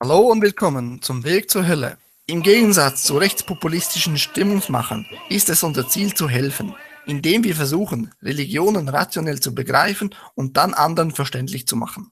Hallo und willkommen zum Weg zur Hölle. Im Gegensatz zu rechtspopulistischen Stimmungsmachern ist es unser Ziel zu helfen, indem wir versuchen, Religionen rationell zu begreifen und dann anderen verständlich zu machen.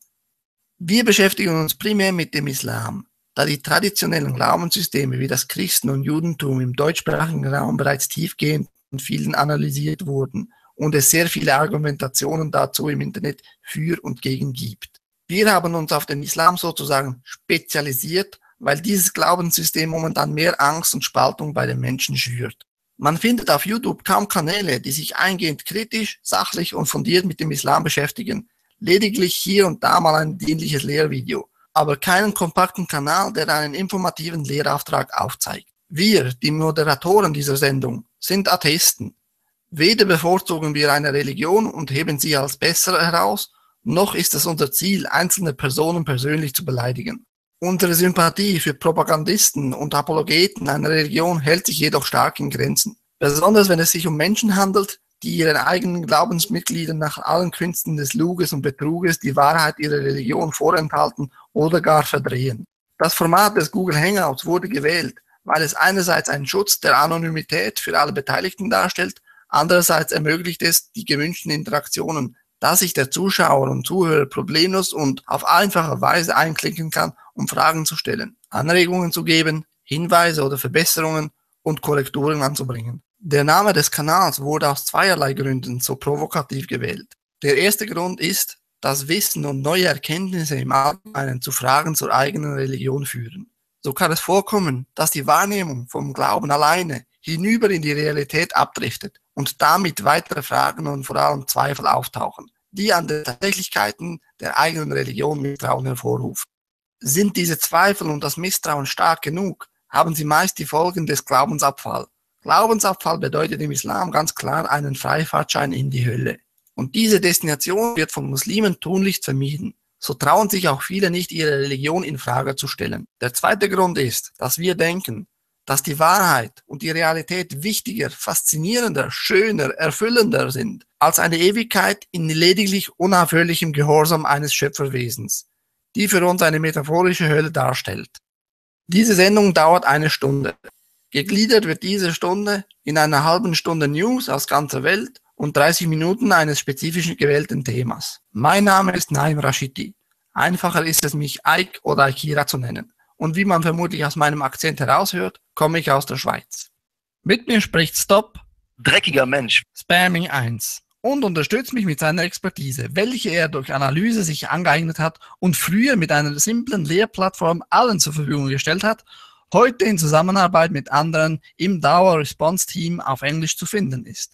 Wir beschäftigen uns primär mit dem Islam, da die traditionellen Glaubenssysteme wie das Christen- und Judentum im deutschsprachigen Raum bereits tiefgehend und vielen analysiert wurden und es sehr viele Argumentationen dazu im Internet für und gegen gibt. Wir haben uns auf den Islam sozusagen spezialisiert, weil dieses Glaubenssystem momentan mehr Angst und Spaltung bei den Menschen schürt. Man findet auf YouTube kaum Kanäle, die sich eingehend kritisch, sachlich und fundiert mit dem Islam beschäftigen. Lediglich hier und da mal ein dienliches Lehrvideo, aber keinen kompakten Kanal, der einen informativen Lehrauftrag aufzeigt. Wir, die Moderatoren dieser Sendung, sind Atheisten. Weder bevorzugen wir eine Religion und heben sie als besser heraus, noch ist es unser Ziel, einzelne Personen persönlich zu beleidigen. Unsere Sympathie für Propagandisten und Apologeten einer Religion hält sich jedoch stark in Grenzen, besonders wenn es sich um Menschen handelt, die ihren eigenen Glaubensmitgliedern nach allen Künsten des Luges und Betruges die Wahrheit ihrer Religion vorenthalten oder gar verdrehen. Das Format des Google Hangouts wurde gewählt, weil es einerseits einen Schutz der Anonymität für alle Beteiligten darstellt, andererseits ermöglicht es die gewünschten Interaktionen, da sich der Zuschauer und Zuhörer problemlos und auf einfache Weise einklicken kann, um Fragen zu stellen, Anregungen zu geben, Hinweise oder Verbesserungen und Korrekturen anzubringen. Der Name des Kanals wurde aus zweierlei Gründen so provokativ gewählt. Der erste Grund ist, dass Wissen und neue Erkenntnisse im Allgemeinen zu Fragen zur eigenen Religion führen. So kann es vorkommen, dass die Wahrnehmung vom Glauben alleine hinüber in die Realität abdriftet und damit weitere Fragen und vor allem Zweifel auftauchen, die an den Tatsächlichkeiten der eigenen Religion Misstrauen hervorrufen. Sind diese Zweifel und das Misstrauen stark genug, haben sie meist die Folgen des Glaubensabfalls. Glaubensabfall bedeutet im Islam ganz klar einen Freifahrtschein in die Hölle. Und diese Destination wird von Muslimen tunlichst vermieden. So trauen sich auch viele nicht, ihre Religion in Frage zu stellen. Der zweite Grund ist, dass wir denken, dass die Wahrheit und die Realität wichtiger, faszinierender, schöner, erfüllender sind, als eine Ewigkeit in lediglich unaufhörlichem Gehorsam eines Schöpferwesens, die für uns eine metaphorische Hölle darstellt. Diese Sendung dauert eine Stunde. Gegliedert wird diese Stunde in einer halben Stunde News aus ganzer Welt und 30 Minuten eines spezifisch gewählten Themas. Mein Name ist Naim Rashidi. Einfacher ist es, mich Ike oder Akira zu nennen. Und wie man vermutlich aus meinem Akzent heraushört, komme ich aus der Schweiz. Mit mir spricht Stop, Dreckiger Mensch. Spamming 1 und unterstützt mich mit seiner Expertise, welche er durch Analyse sich angeeignet hat und früher mit einer simplen Lehrplattform allen zur Verfügung gestellt hat, heute in Zusammenarbeit mit anderen im Dauer-Response-Team auf Englisch zu finden ist.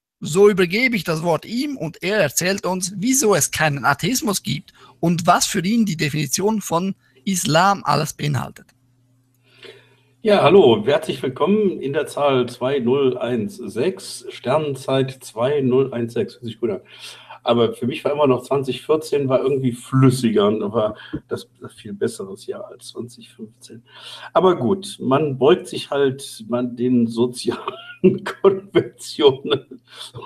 So übergebe ich das Wort ihm und er erzählt uns, wieso es keinen Atheismus gibt und was für ihn die Definition von Islam alles beinhaltet. Ja, hallo, herzlich willkommen in der Zahl 2016, Sternenzeit 2016, hört sich gut an. Aber für mich war immer noch 2014 war irgendwie flüssiger und war das viel besseres Jahr als 2015. Aber gut, man beugt sich halt den sozialen Konventionen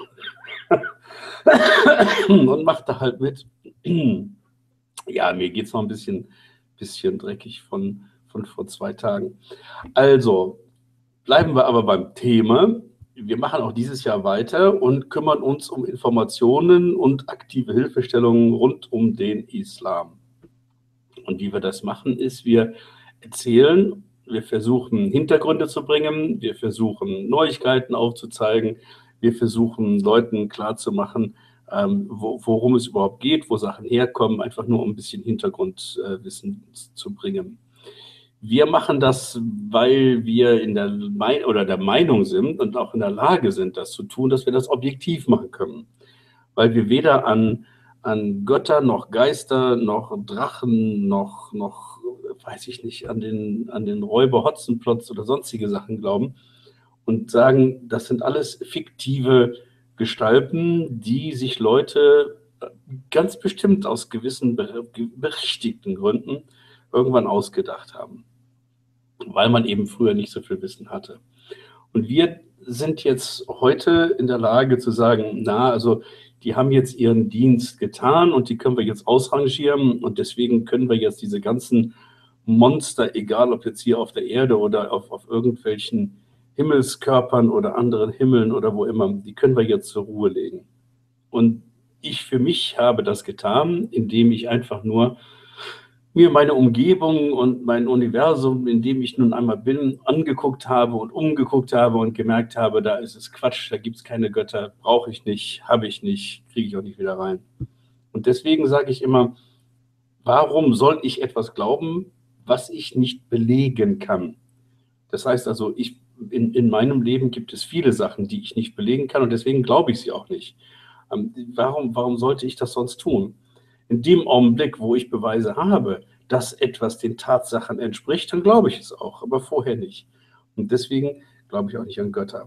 und macht da halt mit. Ja, mir geht es noch ein bisschen dreckig von vor 2 Tagen. Also, bleiben wir aber beim Thema. Wir machen auch dieses Jahr weiter und kümmern uns um Informationen und aktive Hilfestellungen rund um den Islam. Und wie wir das machen, ist, wir erzählen, wir versuchen Hintergründe zu bringen, wir versuchen Neuigkeiten aufzuzeigen, wir versuchen Leuten klarzumachen, worum es überhaupt geht, wo Sachen herkommen, einfach nur um ein bisschen Hintergrundwissen zu bringen. Wir machen das, weil wir der Meinung sind und auch in der Lage sind, das zu tun, dass wir das objektiv machen können. Weil wir weder an Götter, noch Geister, noch Drachen, noch weiß ich nicht, an den Räuber Hotzenplotz oder sonstige Sachen glauben und sagen, das sind alles fiktive Gestalten, die sich Leute ganz bestimmt aus gewissen berechtigten Gründen irgendwann ausgedacht haben, weil man eben früher nicht so viel Wissen hatte. Und wir sind jetzt heute in der Lage zu sagen, also die haben jetzt ihren Dienst getan und die können wir jetzt ausrangieren und deswegen können wir jetzt diese ganzen Monster, egal ob jetzt hier auf der Erde oder auf irgendwelchen Himmelskörpern oder anderen Himmeln oder wo immer, die können wir jetzt zur Ruhe legen. Und ich für mich habe das getan, indem ich einfach nur mir meine Umgebung und mein Universum, in dem ich nun einmal bin, angeguckt habe und umgeguckt habe und gemerkt habe, da ist es Quatsch, da gibt es keine Götter, brauche ich nicht, habe ich nicht, kriege ich auch nicht wieder rein. Und deswegen sage ich immer, warum soll ich etwas glauben, was ich nicht belegen kann? Das heißt also, in meinem Leben gibt es viele Sachen, die ich nicht belegen kann und deswegen glaube ich sie auch nicht. Warum sollte ich das sonst tun? In dem Augenblick, wo ich Beweise habe, dass etwas den Tatsachen entspricht, dann glaube ich es auch, aber vorher nicht. Und deswegen glaube ich auch nicht an Götter.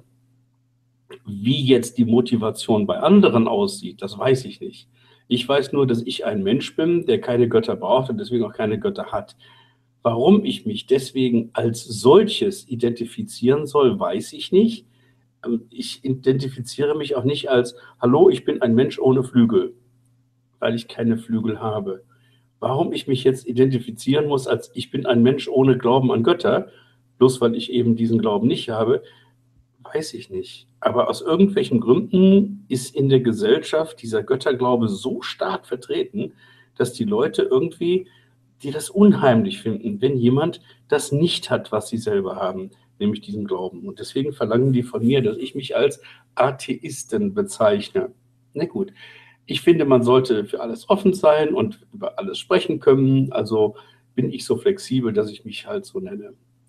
Wie jetzt die Motivation bei anderen aussieht, das weiß ich nicht. Ich weiß nur, dass ich ein Mensch bin, der keine Götter braucht und deswegen auch keine Götter hat. Warum ich mich deswegen als solches identifizieren soll, weiß ich nicht. Ich identifiziere mich auch nicht als, hallo, ich bin ein Mensch ohne Flügel, weil ich keine Flügel habe. Warum ich mich jetzt identifizieren muss als, ich bin ein Mensch ohne Glauben an Götter, bloß weil ich eben diesen Glauben nicht habe, weiß ich nicht. Aber aus irgendwelchen Gründen ist in der Gesellschaft dieser Götterglaube so stark vertreten, dass die Leute irgendwie, die das unheimlich finden, wenn jemand das nicht hat, was sie selber haben, nämlich diesen Glauben. Und deswegen verlangen die von mir, dass ich mich als Atheisten bezeichne. Na gut, ich finde, man sollte für alles offen sein und über alles sprechen können. Also bin ich so flexibel, dass ich mich halt so nenne.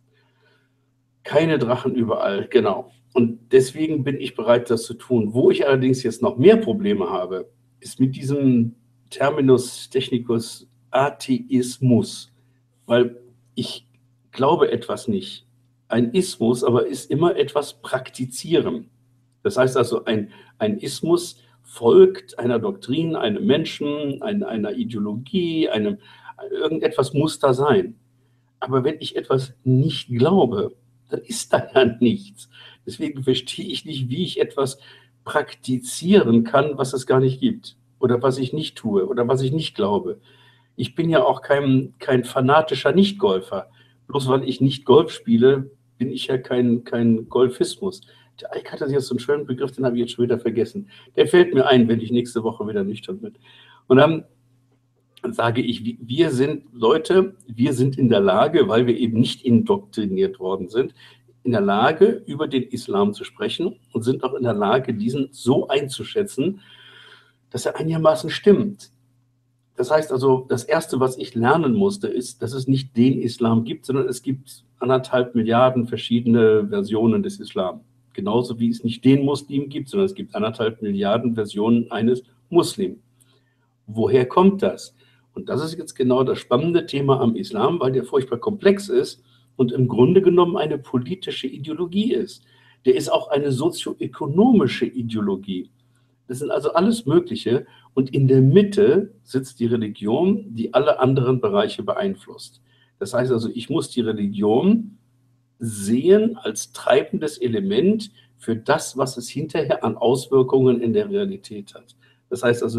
Keine Drachen überall, genau. Und deswegen bin ich bereit, das zu tun. Wo ich allerdings jetzt noch mehr Probleme habe, ist mit diesem Terminus technicus Atheismus, weil ich glaube etwas nicht. Ein Ismus aber ist immer etwas praktizieren. Das heißt also, ein Ismus folgt einer Doktrin, einem Menschen, einer Ideologie, irgendetwas muss da sein. Aber wenn ich etwas nicht glaube, dann ist da ja nichts. Deswegen verstehe ich nicht, wie ich etwas praktizieren kann, was es gar nicht gibt. Oder was ich nicht tue oder was ich nicht glaube. Ich bin ja auch kein fanatischer Nicht-Golfer. Bloß weil ich nicht Golf spiele, bin ich ja kein Golfismus. Der Eik hatte jetzt so einen schönen Begriff, den habe ich jetzt schon wieder vergessen. Der fällt mir ein, wenn ich nächste Woche wieder nüchtern bin. Und dann sage ich, wir sind Leute, wir sind in der Lage, weil wir eben nicht indoktriniert worden sind, in der Lage, über den Islam zu sprechen und sind auch in der Lage, diesen so einzuschätzen, dass er einigermaßen stimmt. Das heißt also, das Erste, was ich lernen musste, ist, dass es nicht den Islam gibt, sondern es gibt 1,5 Milliarden verschiedene Versionen des Islam. Genauso wie es nicht den Muslim gibt, sondern es gibt 1,5 Milliarden Versionen eines Muslim. Woher kommt das? Und das ist jetzt genau das spannende Thema am Islam, weil der furchtbar komplex ist und im Grunde genommen eine politische Ideologie ist. Der ist auch eine sozioökonomische Ideologie. Das sind also alles Mögliche. Und in der Mitte sitzt die Religion, die alle anderen Bereiche beeinflusst. Das heißt also, ich muss die Religion sehen als treibendes Element für das, was es hinterher an Auswirkungen in der Realität hat. Das heißt also,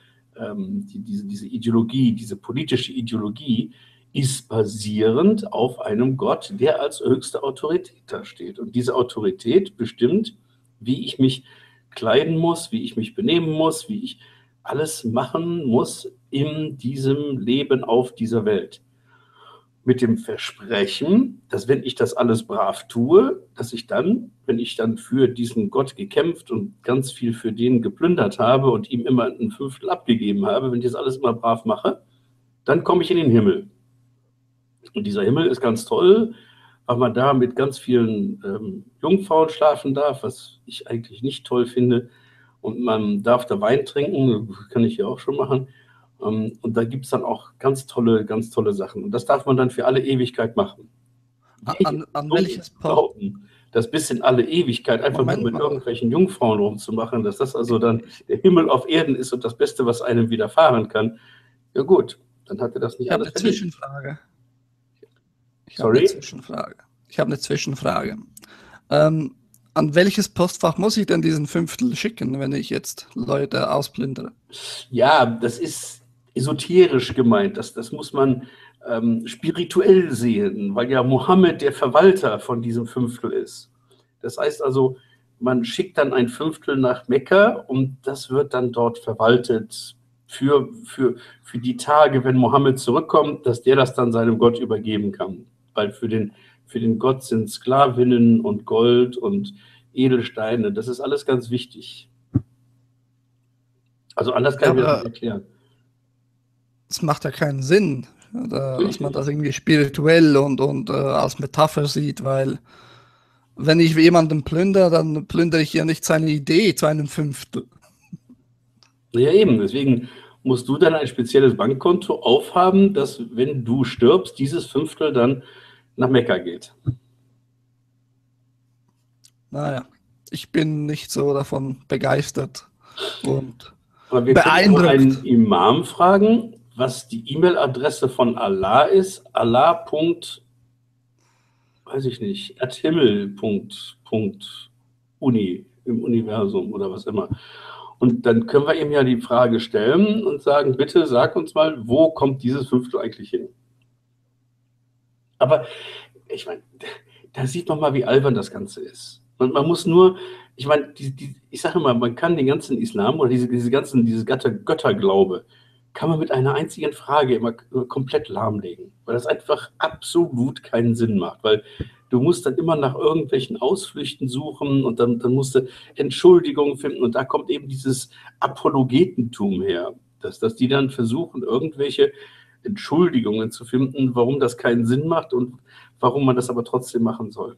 diese Ideologie, diese politische Ideologie ist basierend auf einem Gott, der als höchste Autorität da steht. Und diese Autorität bestimmt, wie ich mich kleiden muss, wie ich mich benehmen muss, wie ich alles machen muss in diesem Leben auf dieser Welt. Mit dem Versprechen, dass wenn ich das alles brav tue, dass ich dann, wenn ich dann für diesen Gott gekämpft und ganz viel für den geplündert habe und ihm immer ein Fünftel abgegeben habe, wenn ich das alles immer brav mache, dann komme ich in den Himmel. Und dieser Himmel ist ganz toll, weil man da mit ganz vielen Jungfrauen schlafen darf, was ich eigentlich nicht toll finde. Und man darf da Wein trinken, kann ich ja auch schon machen. Und da gibt es dann auch ganz tolle Sachen. Und das darf man dann für alle Ewigkeit machen. An welches behaupten, das bis in alle Ewigkeit einfach nur mit irgendwelchen Jungfrauen rumzumachen, dass das also dann der Himmel auf Erden ist und das Beste, was einem widerfahren kann. Ja gut, dann hat er das nicht alles verdient. Zwischenfrage. Ich habe eine Zwischenfrage. An welches Postfach muss ich denn diesen Fünftel schicken, wenn ich jetzt Leute ausplündere? Ja, das ist esoterisch gemeint. Das muss man spirituell sehen, weil ja Mohammed der Verwalter von diesem Fünftel ist. Das heißt also, man schickt dann ein Fünftel nach Mekka und das wird dann dort verwaltet für die Tage, wenn Mohammed zurückkommt, dass der das dann seinem Gott übergeben kann. Weil für den Gott sind Sklavinnen und Gold und Edelsteine, das ist alles ganz wichtig. Also anders kann ich mir das nicht erklären. Es macht ja keinen Sinn, dass man das irgendwie spirituell und als Metapher sieht, weil wenn ich jemanden plündere, dann plündere ich ja nicht seine Idee zu einem Fünftel. Ja, eben. Deswegen musst du dann ein spezielles Bankkonto aufhaben, dass, wenn du stirbst, dieses Fünftel dann nach Mekka geht. Naja, ich bin nicht so davon begeistert und Aber wir können auch einen Imam fragen, was die E-Mail-Adresse von Allah ist. Allah. Weiß ich nicht, @himmel.uni im Universum oder was immer. Und dann können wir ihm ja die Frage stellen und sagen, bitte sag uns mal, wo kommt dieses Fünftel eigentlich hin? Aber ich meine, da sieht man mal, wie albern das Ganze ist. Man muss nur, ich meine, ich sage mal, man kann den ganzen Islam oder dieses Götterglaube, kann man mit einer einzigen Frage immer komplett lahmlegen, weil das einfach absolut keinen Sinn macht, weil du musst dann immer nach irgendwelchen Ausflüchten suchen und dann musst du Entschuldigungen finden und da kommt eben dieses Apologetentum her, dass die dann versuchen, irgendwelche Entschuldigungen zu finden, warum das keinen Sinn macht und warum man das aber trotzdem machen soll.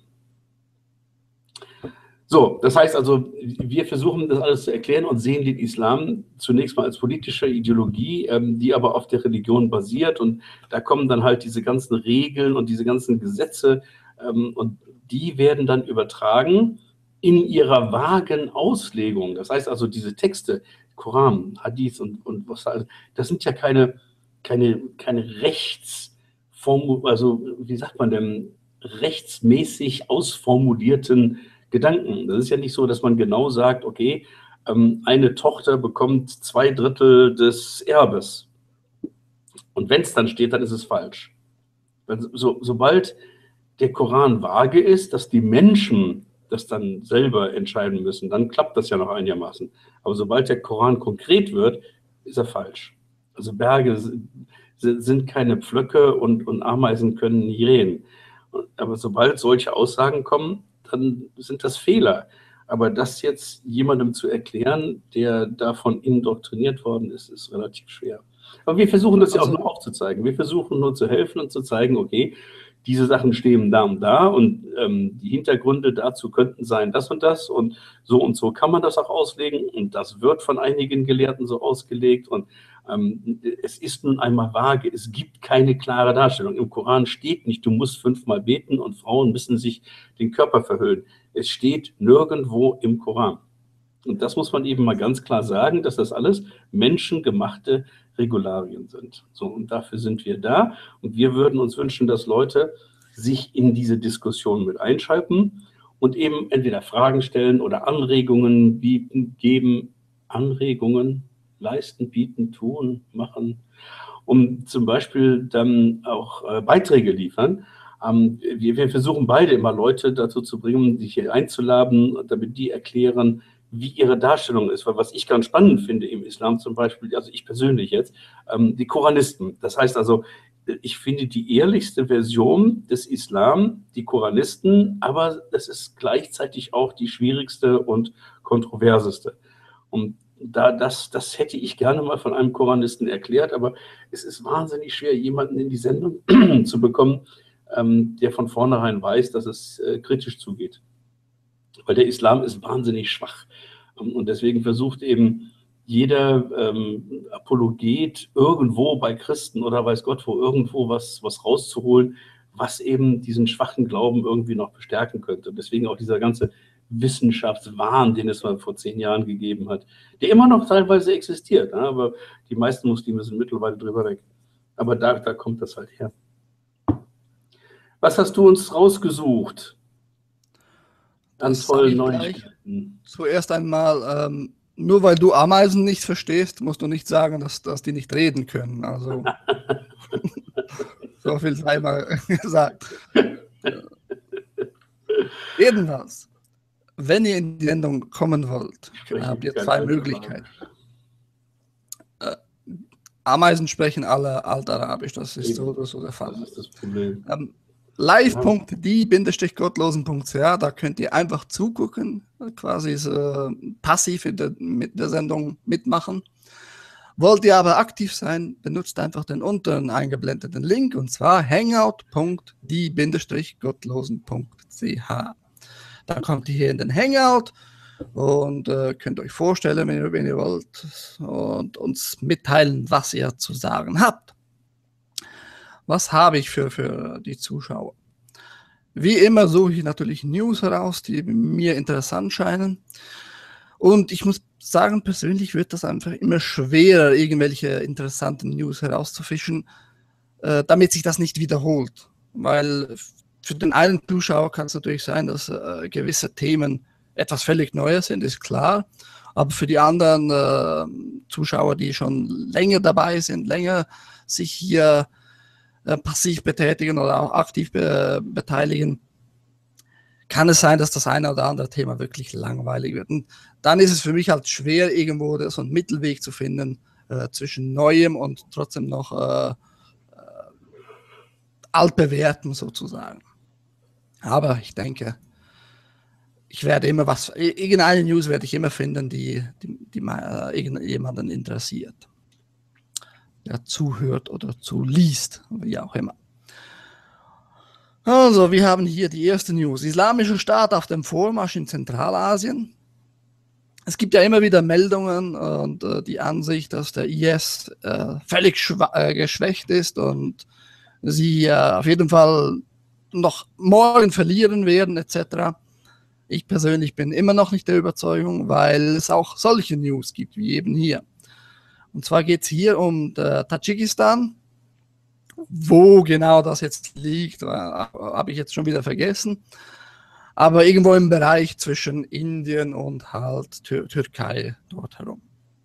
So, das heißt also, wir versuchen das alles zu erklären und sehen den Islam zunächst mal als politische Ideologie, die aber auf der Religion basiert und da kommen dann halt diese ganzen Regeln und diese ganzen Gesetze und die werden dann übertragen in ihrer vagen Auslegung. Das heißt also, diese Texte, Koran, Hadith und was das sind ja keine also wie sagt man denn, rechtsmäßig ausformulierten Gedanken. Das ist ja nicht so, dass man genau sagt, okay, eine Tochter bekommt 2/3 des Erbes. Und wenn es dann steht, dann ist es falsch. Sobald der Koran vage ist, dass die Menschen das dann selber entscheiden müssen, dann klappt das ja noch einigermaßen. Aber sobald der Koran konkret wird, ist er falsch. Also Berge sind keine Pflöcke und Ameisen können nie reden. Aber sobald solche Aussagen kommen, dann sind das Fehler. Aber das jetzt jemandem zu erklären, der davon indoktriniert worden ist, ist relativ schwer. Aber wir versuchen das ja auch nur aufzuzeigen. Wir versuchen nur zu helfen und zu zeigen, okay, diese Sachen stehen da und die Hintergründe dazu könnten sein das und so kann man das auch auslegen und das wird von einigen Gelehrten so ausgelegt und es ist nun einmal vage, es gibt keine klare Darstellung. Im Koran steht nicht, du musst 5-mal beten und Frauen müssen sich den Körper verhüllen. Es steht nirgendwo im Koran. Und das muss man eben mal ganz klar sagen, dass das alles menschengemachte Regularien sind. So, und dafür sind wir da. Und wir würden uns wünschen, dass Leute sich in diese Diskussion mit einschalten und eben entweder Fragen stellen oder Anregungen bieten, geben, Anregungen leisten, bieten, tun, machen, um zum Beispiel dann auch Beiträge liefern. Wir versuchen beide immer Leute dazu zu bringen, sich hier einzuladen, damit die erklären, wie ihre Darstellung ist. Weil was ich ganz spannend finde im Islam zum Beispiel, also ich persönlich jetzt, die Koranisten. Das heißt also, ich finde die ehrlichste Version des Islam, die Koranisten, aber das ist gleichzeitig auch die schwierigste und kontroverseste. Und das hätte ich gerne mal von einem Koranisten erklärt, aber es ist wahnsinnig schwer, jemanden in die Sendung zu bekommen, der von vornherein weiß, dass es kritisch zugeht. Weil der Islam ist wahnsinnig schwach. Und deswegen versucht eben jeder Apologet irgendwo bei Christen oder weiß Gott wo irgendwo was rauszuholen, was eben diesen schwachen Glauben irgendwie noch bestärken könnte. Und deswegen auch dieser ganze Wissenschaftswahn, den es mal vor 10 Jahren gegeben hat, der immer noch teilweise existiert. Ne? Aber die meisten Muslime sind mittlerweile drüber weg. Aber da kommt das halt her. Was hast du uns rausgesucht? An tollen Neuigkeiten. Zuerst einmal, nur weil du Ameisen nicht verstehst, musst du nicht sagen, dass die nicht reden können. Also So viel dreimal gesagt. Jedenfalls, wenn ihr in die Sendung kommen wollt, habt ihr zwei Möglichkeiten. Ameisen sprechen alle Altarabisch, das ist so oder so der Fall. Das ist das Problem. Live.die-gottlosen.ch, da könnt ihr einfach zugucken, quasi passiv mit der Sendung mitmachen. Wollt ihr aber aktiv sein, benutzt einfach den unteren eingeblendeten Link, und zwar hangout.die-gottlosen.ch. Dann kommt ihr hier in den Hangout und könnt euch vorstellen, wenn ihr wollt, und uns mitteilen, was ihr zu sagen habt. Was habe ich für die Zuschauer? Wie immer suche ich natürlich News heraus, die mir interessant scheinen. Und ich muss sagen, persönlich wird das einfach immer schwerer, irgendwelche interessanten News herauszufischen, damit sich das nicht wiederholt. Weil für den einen Zuschauer kann es natürlich sein, dass gewisse Themen etwas völlig Neues sind, ist klar. Aber für die anderen Zuschauer, die schon länger dabei sind, länger sich hier passiv betätigen oder auch aktiv beteiligen, kann es sein, dass das eine oder andere Thema wirklich langweilig wird. Und dann ist es für mich halt schwer, irgendwo so einen Mittelweg zu finden zwischen Neuem und trotzdem noch altbewährtem sozusagen. Aber ich denke, ich werde immer irgendeine News werde ich immer finden, die irgendjemanden interessiert, der zuhört oder zuliest, wie auch immer. Also, wir haben hier die erste News. Islamischer Staat auf dem Vormarsch in Zentralasien. Es gibt ja immer wieder Meldungen und die Ansicht, dass der IS völlig geschwächt ist und sie auf jeden Fall noch morgen verlieren werden, etc. Ich persönlich bin immer noch nicht der Überzeugung, weil es auch solche News gibt, wie eben hier. Und zwar geht es hier um Tadschikistan. Wo genau das jetzt liegt, habe ich jetzt schon wieder vergessen. Aber irgendwo im Bereich zwischen Indien und halt Türkei dort herum.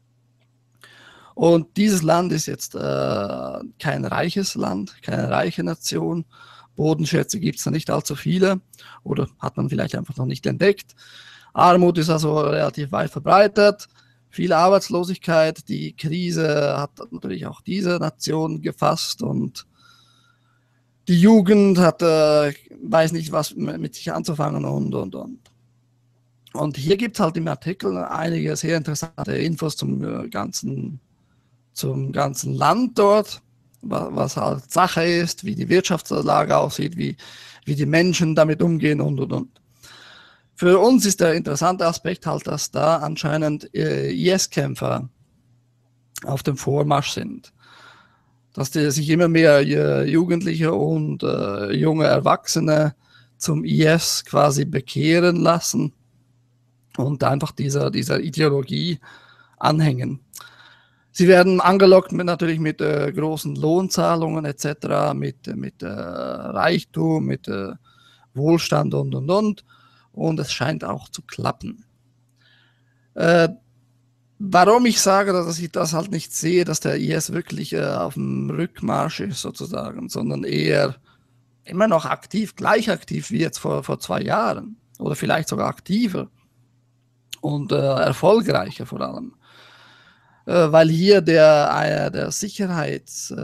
Und dieses Land ist jetzt kein reiches Land, keine reiche Nation. Bodenschätze gibt es da nicht allzu viele oder hat man vielleicht einfach noch nicht entdeckt. Armut ist also relativ weit verbreitet. Viel Arbeitslosigkeit, die Krise hat natürlich auch diese Nation gefasst und die Jugend weiß nicht, was mit sich anzufangen und. Und hier gibt es halt im Artikel einige sehr interessante Infos zum ganzen Land dort, was halt Sache ist, wie die Wirtschaftslage aussieht, wie die Menschen damit umgehen und. Für uns ist der interessante Aspekt halt, dass da anscheinend IS-Kämpfer auf dem Vormarsch sind. Dass sich immer mehr Jugendliche und junge Erwachsene zum IS quasi bekehren lassen und einfach dieser Ideologie anhängen. Sie werden angelockt natürlich mit großen Lohnzahlungen etc., mit Reichtum, mit Wohlstand und. Und es scheint auch zu klappen. Warum ich sage, dass ich das halt nicht sehe, dass der IS wirklich auf dem Rückmarsch ist sozusagen, sondern eher immer noch aktiv, gleich aktiv wie jetzt vor 2 Jahren oder vielleicht sogar aktiver und erfolgreicher vor allem. Weil hier der Sicherheitschef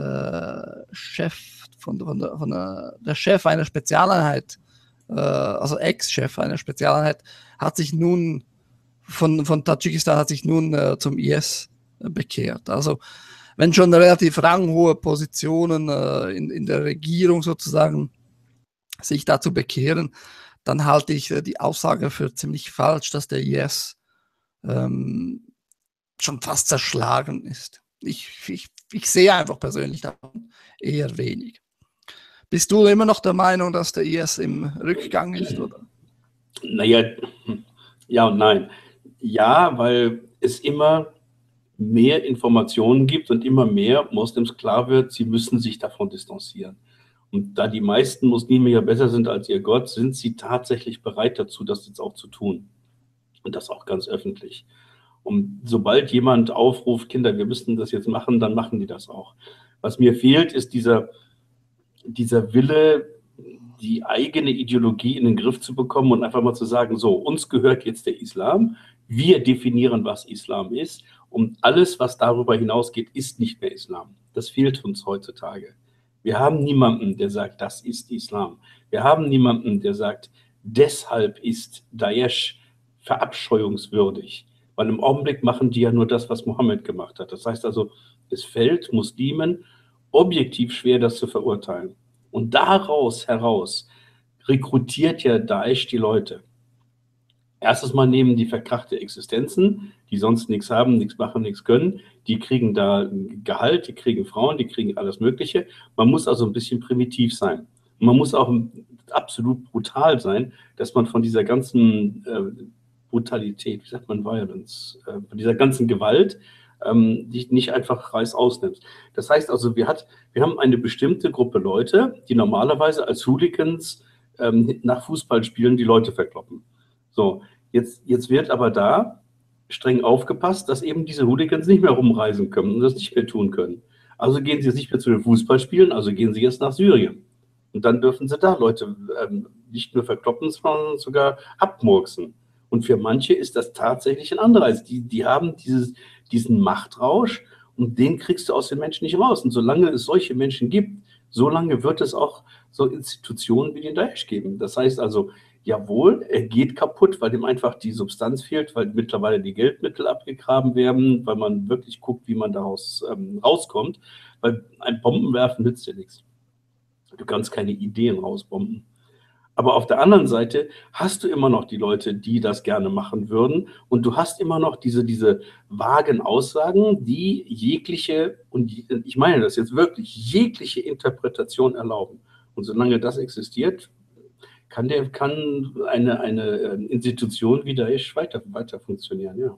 der Chef einer Spezialeinheit, also Ex-Chef einer Spezialeinheit, hat sich nun von Tadschikistan zum IS bekehrt. Also wenn schon relativ ranghohe Positionen in der Regierung sozusagen sich dazu bekehren, dann halte ich die Aussage für ziemlich falsch, dass der IS schon fast zerschlagen ist. Ich sehe einfach persönlich davon eher wenig. Bist du immer noch der Meinung, dass der IS im Rückgang ist, oder? Naja, ja und nein. Ja, weil es immer mehr Informationen gibt und immer mehr Moslems klar wird, sie müssen sich davon distanzieren. Und da die meisten Muslime ja besser sind als ihr Gott, sind sie tatsächlich bereit dazu, das jetzt auch zu tun. Und das auch ganz öffentlich. Und sobald jemand aufruft, Kinder, wir müssen das jetzt machen, dann machen die das auch. Was mir fehlt, ist dieser dieser Wille, die eigene Ideologie in den Griff zu bekommen und einfach mal zu sagen, so, uns gehört jetzt der Islam, wir definieren, was Islam ist und alles, was darüber hinausgeht, ist nicht mehr Islam. Das fehlt uns heutzutage. Wir haben niemanden, der sagt, das ist Islam. Wir haben niemanden, der sagt, deshalb ist Daesh verabscheuungswürdig. Weil im Augenblick machen die ja nur das, was Mohammed gemacht hat. Das heißt also, es fällt Muslimen objektiv schwer, das zu verurteilen. Und daraus heraus rekrutiert ja Daesh die Leute. Erstes Mal nehmen die verkrachte Existenzen, die sonst nichts haben, nichts machen, nichts können. Die kriegen da ein Gehalt, die kriegen Frauen, die kriegen alles Mögliche. Man muss also ein bisschen primitiv sein. Und man muss auch absolut brutal sein, dass man von dieser ganzen Brutalität, wie sagt man, Violence, von dieser ganzen Gewalt die nicht einfach reißaus nimmst. Das heißt also, wir haben eine bestimmte Gruppe Leute, die normalerweise als Hooligans nach Fußballspielen die Leute verkloppen. So, jetzt wird aber da streng aufgepasst, dass eben diese Hooligans nicht mehr rumreisen können und das nicht mehr tun können. Also gehen sie jetzt nicht mehr zu den Fußballspielen, also gehen sie jetzt nach Syrien. Und dann dürfen sie da Leute nicht nur verkloppen, sondern sogar abmurksen. Und für manche ist das tatsächlich ein Anreiz. Die haben diesen Machtrausch und den kriegst du aus den Menschen nicht raus. Und solange es solche Menschen gibt, solange wird es auch so Institutionen wie den Daesh geben. Das heißt also, jawohl, er geht kaputt, weil ihm einfach die Substanz fehlt, weil mittlerweile die Geldmittel abgegraben werden, weil man wirklich guckt, wie man daraus rauskommt. Weil ein Bombenwerfen nützt ja nichts. Du kannst keine Ideen rausbomben. Aber auf der anderen Seite hast du immer noch die Leute, die das gerne machen würden. Und du hast immer noch diese vagen Aussagen, die jegliche, und ich meine das jetzt wirklich, jegliche Interpretation erlauben. Und solange das existiert, kann eine Institution wie Daesh weiter funktionieren, ja.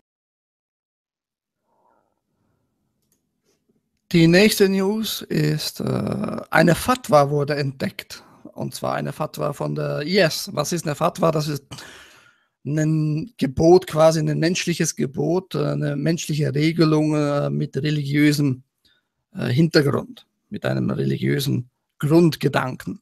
Die nächste News ist, eine Fatwa wurde entdeckt. Und zwar eine Fatwa von der IS. Was ist eine Fatwa? Das ist ein Gebot, quasi ein menschliches Gebot, eine menschliche Regelung mit religiösem Hintergrund, mit einem religiösen Grundgedanken.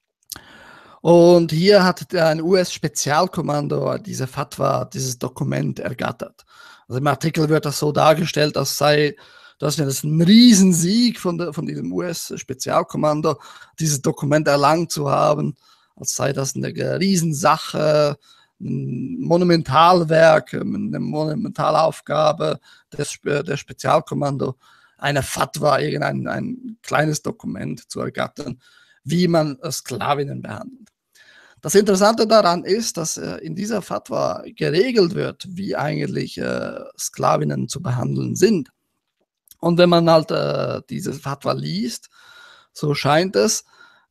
Und hier hat ein US-Spezialkommando diese Fatwa, dieses Dokument ergattert. Also im Artikel wird das so dargestellt, als sei das ein Riesensieg von diesem US-Spezialkommando, dieses Dokument erlangt zu haben, als sei das eine Riesensache, ein Monumentalwerk, eine Monumentalaufgabe der Spezialkommando, eine Fatwa, ein kleines Dokument zu ergattern, wie man Sklavinnen behandelt. Das Interessante daran ist, dass in dieser Fatwa geregelt wird, wie eigentlich Sklavinnen zu behandeln sind. Und wenn man halt diese Fatwa liest, so scheint es,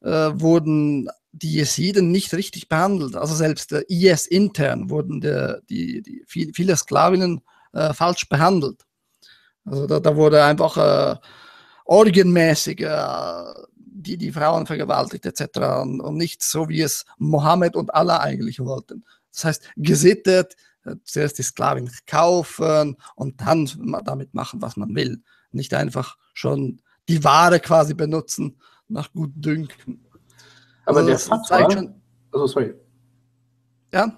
wurden die Jesiden nicht richtig behandelt. Also selbst IS intern wurden viele Sklavinnen falsch behandelt. Also da wurde einfach orgienmäßig die Frauen vergewaltigt etc. Und nicht so, wie es Mohammed und Allah eigentlich wollten. Das heißt, gesittet, zuerst die Sklavin kaufen und dann damit machen, was man will. Nicht einfach schon die Ware quasi benutzen, nach gut Dünken. Aber also der Fatwa, schon, also sorry. Ja,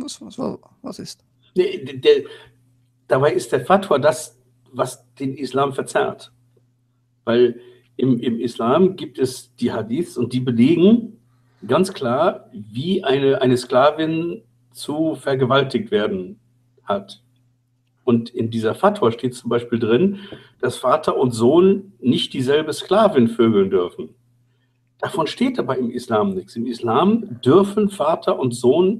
was ist? Nee, dabei ist der Fatwa das, was den Islam verzerrt. Weil im Islam gibt es die Hadiths und die belegen ganz klar, wie eine Sklavin zu vergewaltigt werden hat. Und in dieser Fatwa steht zum Beispiel drin, dass Vater und Sohn nicht dieselbe Sklavin vögeln dürfen. Davon steht aber im Islam nichts. Im Islam dürfen Vater und Sohn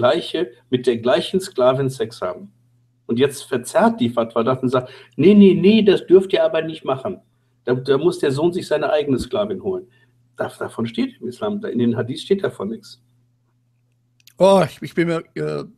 mit der gleichen Sklavin Sex haben. Und jetzt verzerrt die Fatwa das und sagt, nee, das dürft ihr aber nicht machen. Da muss der Sohn sich seine eigene Sklavin holen. Davon steht im Islam, in den Hadith steht davon nichts. Oh, ich bin mir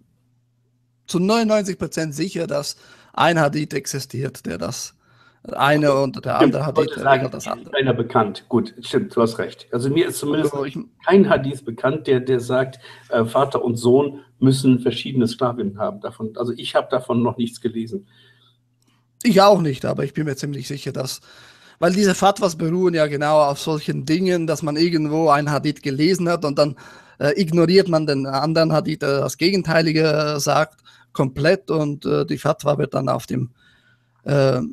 zu 99% sicher, dass ein Hadith existiert, der das eine und der andere Hadith regelt das andere. Einer bekannt. Gut, stimmt, du hast recht. Also mir ist zumindest kein Hadith bekannt, der sagt, Vater und Sohn müssen verschiedene Sklavinnen haben. Also ich habe davon noch nichts gelesen. Ich auch nicht, aber ich bin mir ziemlich sicher, dass, Weil diese Fatwas beruhen ja genau auf solchen Dingen, dass man irgendwo ein Hadith gelesen hat und dann ignoriert man den anderen Hadith, der das Gegenteilige sagt, komplett und die Fatwa wird dann auf dem äh,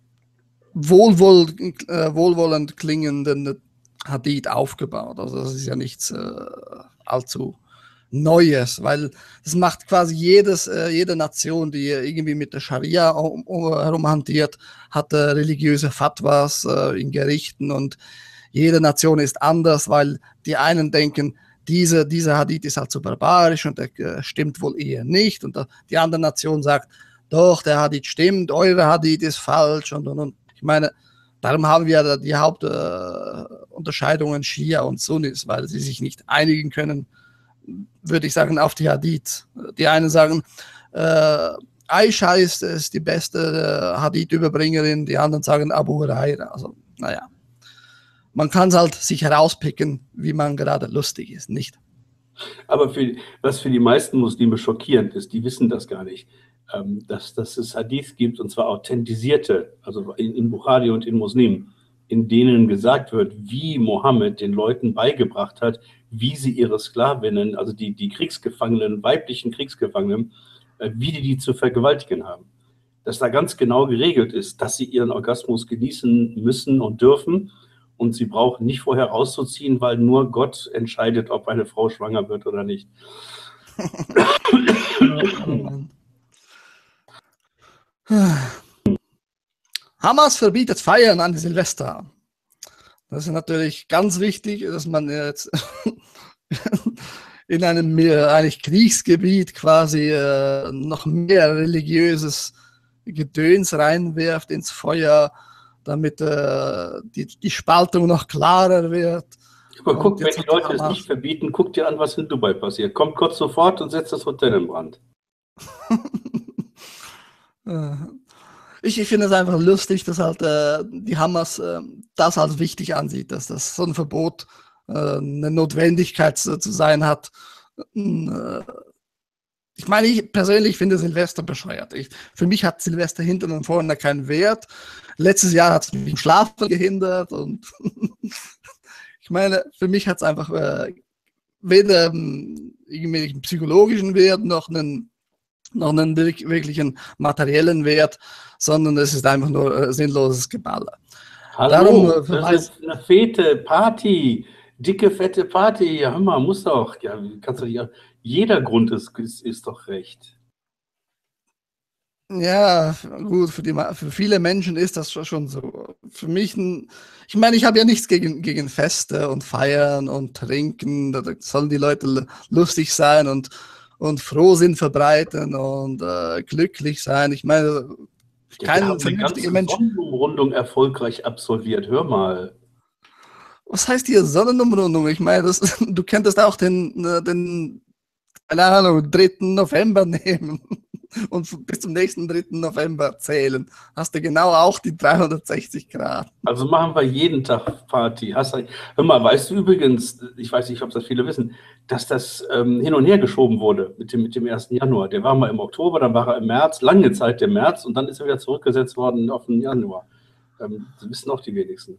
wohlwollend klingenden Hadith aufgebaut. Also das ist ja nichts allzu Neues, weil das macht quasi jede Nation, die irgendwie mit der Scharia herumhantiert, hat religiöse Fatwas in Gerichten und jede Nation ist anders, weil die einen denken, dieser Hadith ist halt so barbarisch und der stimmt wohl eher nicht und die andere Nation sagt, doch, der Hadith stimmt, eure Hadith ist falsch und. Ich meine, darum haben wir die Hauptunterscheidungen Schia und Sunnis, weil sie sich nicht einigen können, würde ich sagen, auf die Hadith. Die einen sagen, Aisha ist die beste Hadith-Überbringerin, die anderen sagen Abu Huraira. Also, naja. Man kann es halt sich herauspicken, wie man gerade lustig ist, nicht? Aber was für die meisten Muslime schockierend ist, die wissen das gar nicht, dass es Hadith gibt, und zwar authentisierte, also in Bukhari und in Muslim, in denen gesagt wird, wie Mohammed den Leuten beigebracht hat, wie sie ihre Sklavinnen, also die Kriegsgefangenen, weiblichen Kriegsgefangenen, wie die zu vergewaltigen haben. Dass da ganz genau geregelt ist, dass sie ihren Orgasmus genießen müssen und dürfen und sie brauchen nicht vorher rauszuziehen, weil nur Gott entscheidet, ob eine Frau schwanger wird oder nicht. Hamas verbietet Feiern an Silvester. Das ist natürlich ganz wichtig, dass man jetzt in einem eigentlich Kriegsgebiet quasi noch mehr religiöses Gedöns reinwirft ins Feuer, damit die Spaltung noch klarer wird. Aber guck, wenn die Leute es nicht verbieten, guck dir an, was in Dubai passiert. Kommt kurz sofort und setzt das Hotel in Brand. Ich finde es einfach lustig, dass halt die Hamas das als wichtig ansieht, dass das so ein Verbot eine Notwendigkeit zu sein hat. Ich meine, ich persönlich finde Silvester bescheuert. Für mich hat Silvester hinten und vorne keinen Wert. Letztes Jahr hat es mich im Schlafen gehindert und ich meine, für mich hat es einfach weder irgendwelchen psychologischen Wert noch einen wirklichen materiellen Wert, sondern es ist einfach nur sinnloses Geballer. Hallo, das ist eine fete Party, dicke, fette Party. Ja, hör mal, muss doch. Ja, kannst du nicht. Jeder Grund ist doch recht. Ja, gut, für viele Menschen ist das schon so. Für mich, ich meine, ich habe ja nichts gegen Feste und Feiern und Trinken. Da sollen die Leute lustig sein und Frohsinn verbreiten und glücklich sein. Ich meine, kein vernünftiger Mensch. Sonnenumrundung erfolgreich absolviert, hör mal. Was heißt hier Sonnenumrundung? Ich meine, du könntest auch den, keine Ahnung, 3. November nehmen und bis zum nächsten 3. November zählen. Hast du genau auch die 360 Grad. Also machen wir jeden Tag Party. Hör mal, weißt du übrigens, ich weiß nicht, ob das viele wissen, dass das hin und her geschoben wurde mit dem 1. Januar. Der war mal im Oktober, dann war er im März, lange Zeit im März und dann ist er wieder zurückgesetzt worden auf den Januar. Das wissen auch die wenigsten.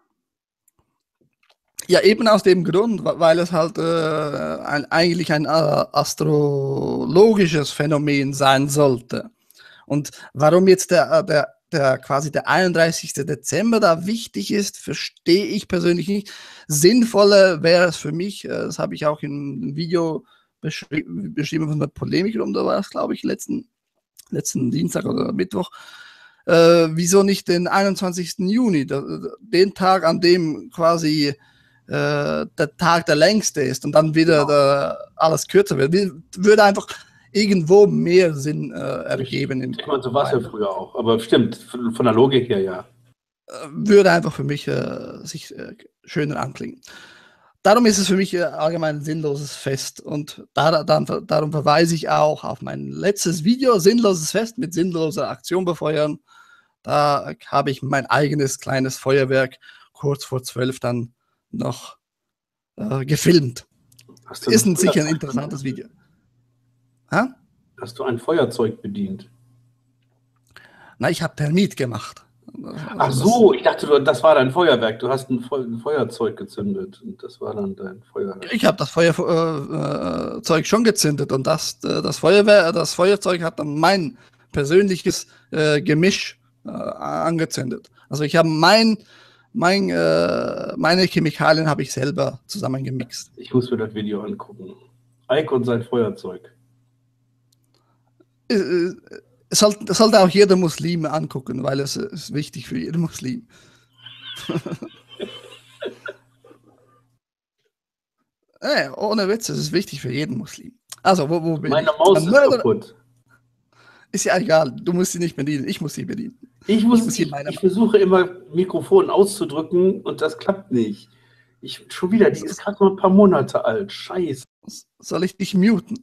Ja, eben aus dem Grund, weil es halt eigentlich ein astrologisches Phänomen sein sollte. Und warum jetzt quasi der 31. Dezember da wichtig ist, verstehe ich persönlich nicht. Sinnvoller wäre es für mich, das habe ich auch in einem Video beschrieben von der Polemik rum, da war es, glaube ich, letzten Dienstag oder Mittwoch. Wieso nicht den 21. Juni, den Tag, an dem quasi der Tag der längste ist und dann wieder alles kürzer wird, würde einfach irgendwo mehr Sinn ergeben. Ich meine, so war es ja früher auch, aber stimmt, von der Logik her, ja. Würde einfach für mich sich schöner anklingen. Darum ist es für mich allgemein ein sinnloses Fest und darum verweise ich auch auf mein letztes Video, sinnloses Fest mit sinnloser Aktion befeuern. Da habe ich mein eigenes kleines Feuerwerk kurz vor 12 dann noch gefilmt. Ist sicher ein interessantes Video. Ha? Hast du ein Feuerzeug bedient? Na, ich habe Termit gemacht. Ach so, ich dachte, das war dein Feuerwerk. Du hast ein Feuerzeug gezündet und das war dann dein Feuerwerk. Ich habe das Feuerzeug schon gezündet und das Feuerzeug hat dann mein persönliches Gemisch angezündet. Also ich habe meine Chemikalien habe ich selber zusammengemixt. Ich muss mir das Video angucken. Ike und sein Feuerzeug. Es sollte auch jeder Muslim angucken, weil es ist wichtig für jeden Muslim. Ohne Witz, es ist wichtig für jeden Muslim. Also, wo bin Meine ich? Maus ist kaputt. Ist ja egal, du musst sie nicht bedienen, ich muss sie bedienen. Ich versuche immer, Mikrofon auszudrücken und das klappt nicht. Die ist gerade mal ein paar Monate alt. Scheiße. Soll ich dich muten?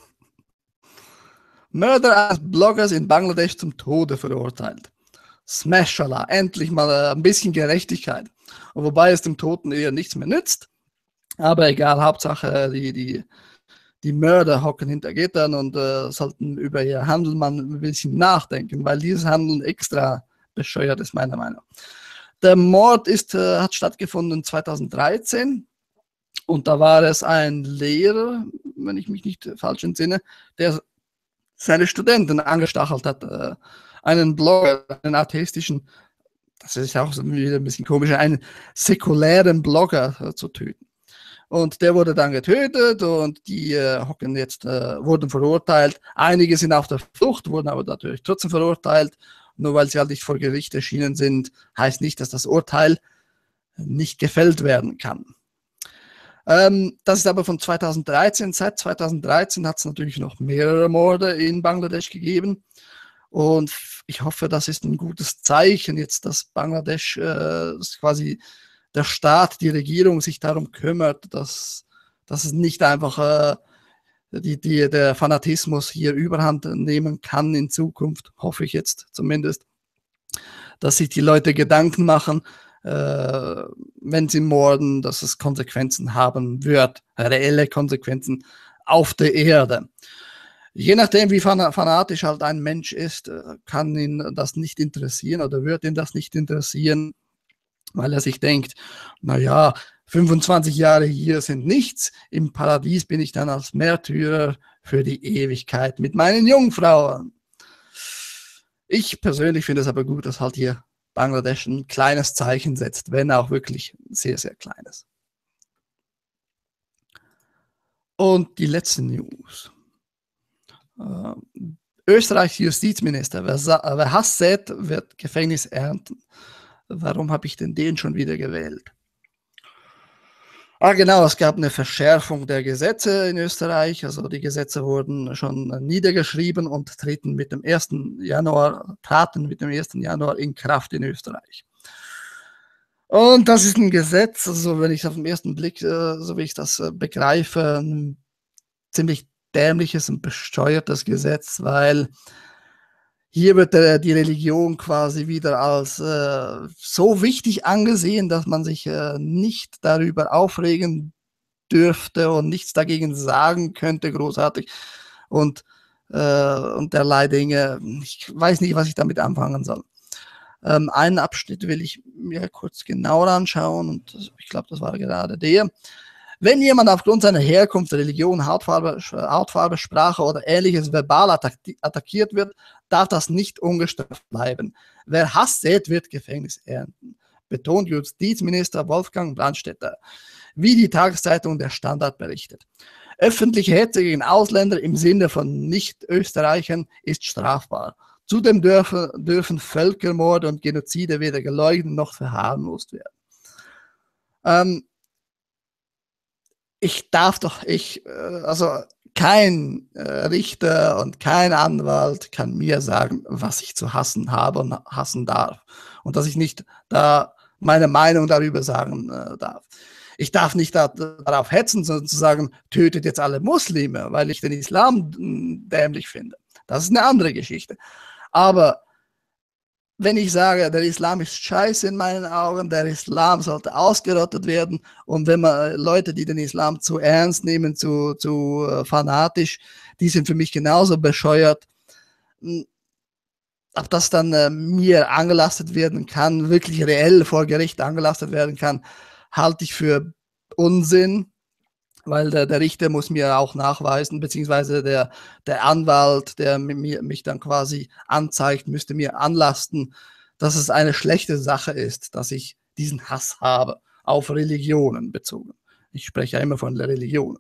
Mörder eines Bloggers in Bangladesch zum Tode verurteilt. Smashallah, endlich mal ein bisschen Gerechtigkeit. Und wobei es dem Toten eher nichts mehr nützt. Aber egal, Hauptsache die Mörder hocken hinter Gittern und sollten über ihr Handeln mal ein bisschen nachdenken, weil dieses Handeln extra bescheuert ist, meiner Meinung nach. Der Mord hat stattgefunden 2013 und da war es ein Lehrer, wenn ich mich nicht falsch entsinne, der seine Studenten angestachelt hat, einen Blogger, einen atheistischen, das ist auch wieder ein bisschen komisch, einen säkulären Blogger zu töten. Und der wurde dann getötet und die wurden verurteilt. Einige sind auf der Flucht, wurden aber natürlich trotzdem verurteilt. Nur weil sie halt nicht vor Gericht erschienen sind, heißt nicht, dass das Urteil nicht gefällt werden kann. Das ist aber von 2013. Seit 2013 hat es natürlich noch mehrere Morde in Bangladesch gegeben. Und ich hoffe, das ist ein gutes Zeichen jetzt, dass Bangladesch quasi der Staat, die Regierung sich darum kümmert, dass es nicht einfach der Fanatismus hier Überhand nehmen kann in Zukunft, hoffe ich jetzt zumindest, dass sich die Leute Gedanken machen, wenn sie morden, dass es Konsequenzen haben wird, reelle Konsequenzen auf der Erde. Je nachdem, wie fanatisch halt ein Mensch ist, kann ihn das nicht interessieren oder wird ihn das nicht interessieren, weil er sich denkt, naja, 25 Jahre hier sind nichts, im Paradies bin ich dann als Märtyrer für die Ewigkeit mit meinen Jungfrauen. Ich persönlich finde es aber gut, dass halt hier Bangladesch ein kleines Zeichen setzt, wenn auch wirklich sehr, sehr kleines. Und die letzte News. Österreichs Justizminister, wer Hass sät, wird Gefängnis ernten. Warum habe ich denn den schon wieder gewählt? Genau, es gab eine Verschärfung der Gesetze in Österreich. Also die Gesetze wurden schon niedergeschrieben und traten mit dem 1. Januar in Kraft in Österreich. Und das ist ein Gesetz, also wenn ich es auf den ersten Blick, so wie ich das begreife, ein ziemlich dämliches und besteuertes Gesetz, weil hier wird die Religion quasi wieder als so wichtig angesehen, dass man sich nicht darüber aufregen dürfte und nichts dagegen sagen könnte, großartig. Und derlei Dinge. Ich weiß nicht, was ich damit anfangen soll. Einen Abschnitt will ich mir kurz genauer anschauen und ich glaube, das war gerade der. Wenn jemand aufgrund seiner Herkunft, Religion, Hautfarbe, Sprache oder ähnliches verbal attackiert wird, darf das nicht ungestraft bleiben. Wer Hass sät, wird Gefängnis ernten, betont Justizminister Wolfgang Brandstätter, wie die Tageszeitung Der Standard berichtet. Öffentliche Hetze gegen Ausländer im Sinne von Nicht-Österreichern ist strafbar. Zudem dürfen Völkermorde und Genozide weder geleugnet noch verharmlost werden. Also kein Richter und kein Anwalt kann mir sagen, was ich zu hassen habe und hassen darf. Und dass ich nicht da meine Meinung darüber sagen darf. Ich darf nicht darauf hetzen, sondern zu sagen, tötet jetzt alle Muslime, weil ich den Islam dämlich finde. Das ist eine andere Geschichte. Aber wenn ich sage, der Islam ist scheiße in meinen Augen, der Islam sollte ausgerottet werden und wenn man Leute, die den Islam zu ernst nehmen, zu fanatisch, die sind für mich genauso bescheuert. ob das dann mir angelastet werden kann, wirklich reell vor Gericht angelastet werden kann, halte ich für Unsinn, weil der Richter muss mir auch nachweisen, beziehungsweise der Anwalt, der mich dann quasi anzeigt, müsste mir anlasten, dass es eine schlechte Sache ist, dass ich diesen Hass habe, auf Religionen bezogen. Ich spreche ja immer von der Religion.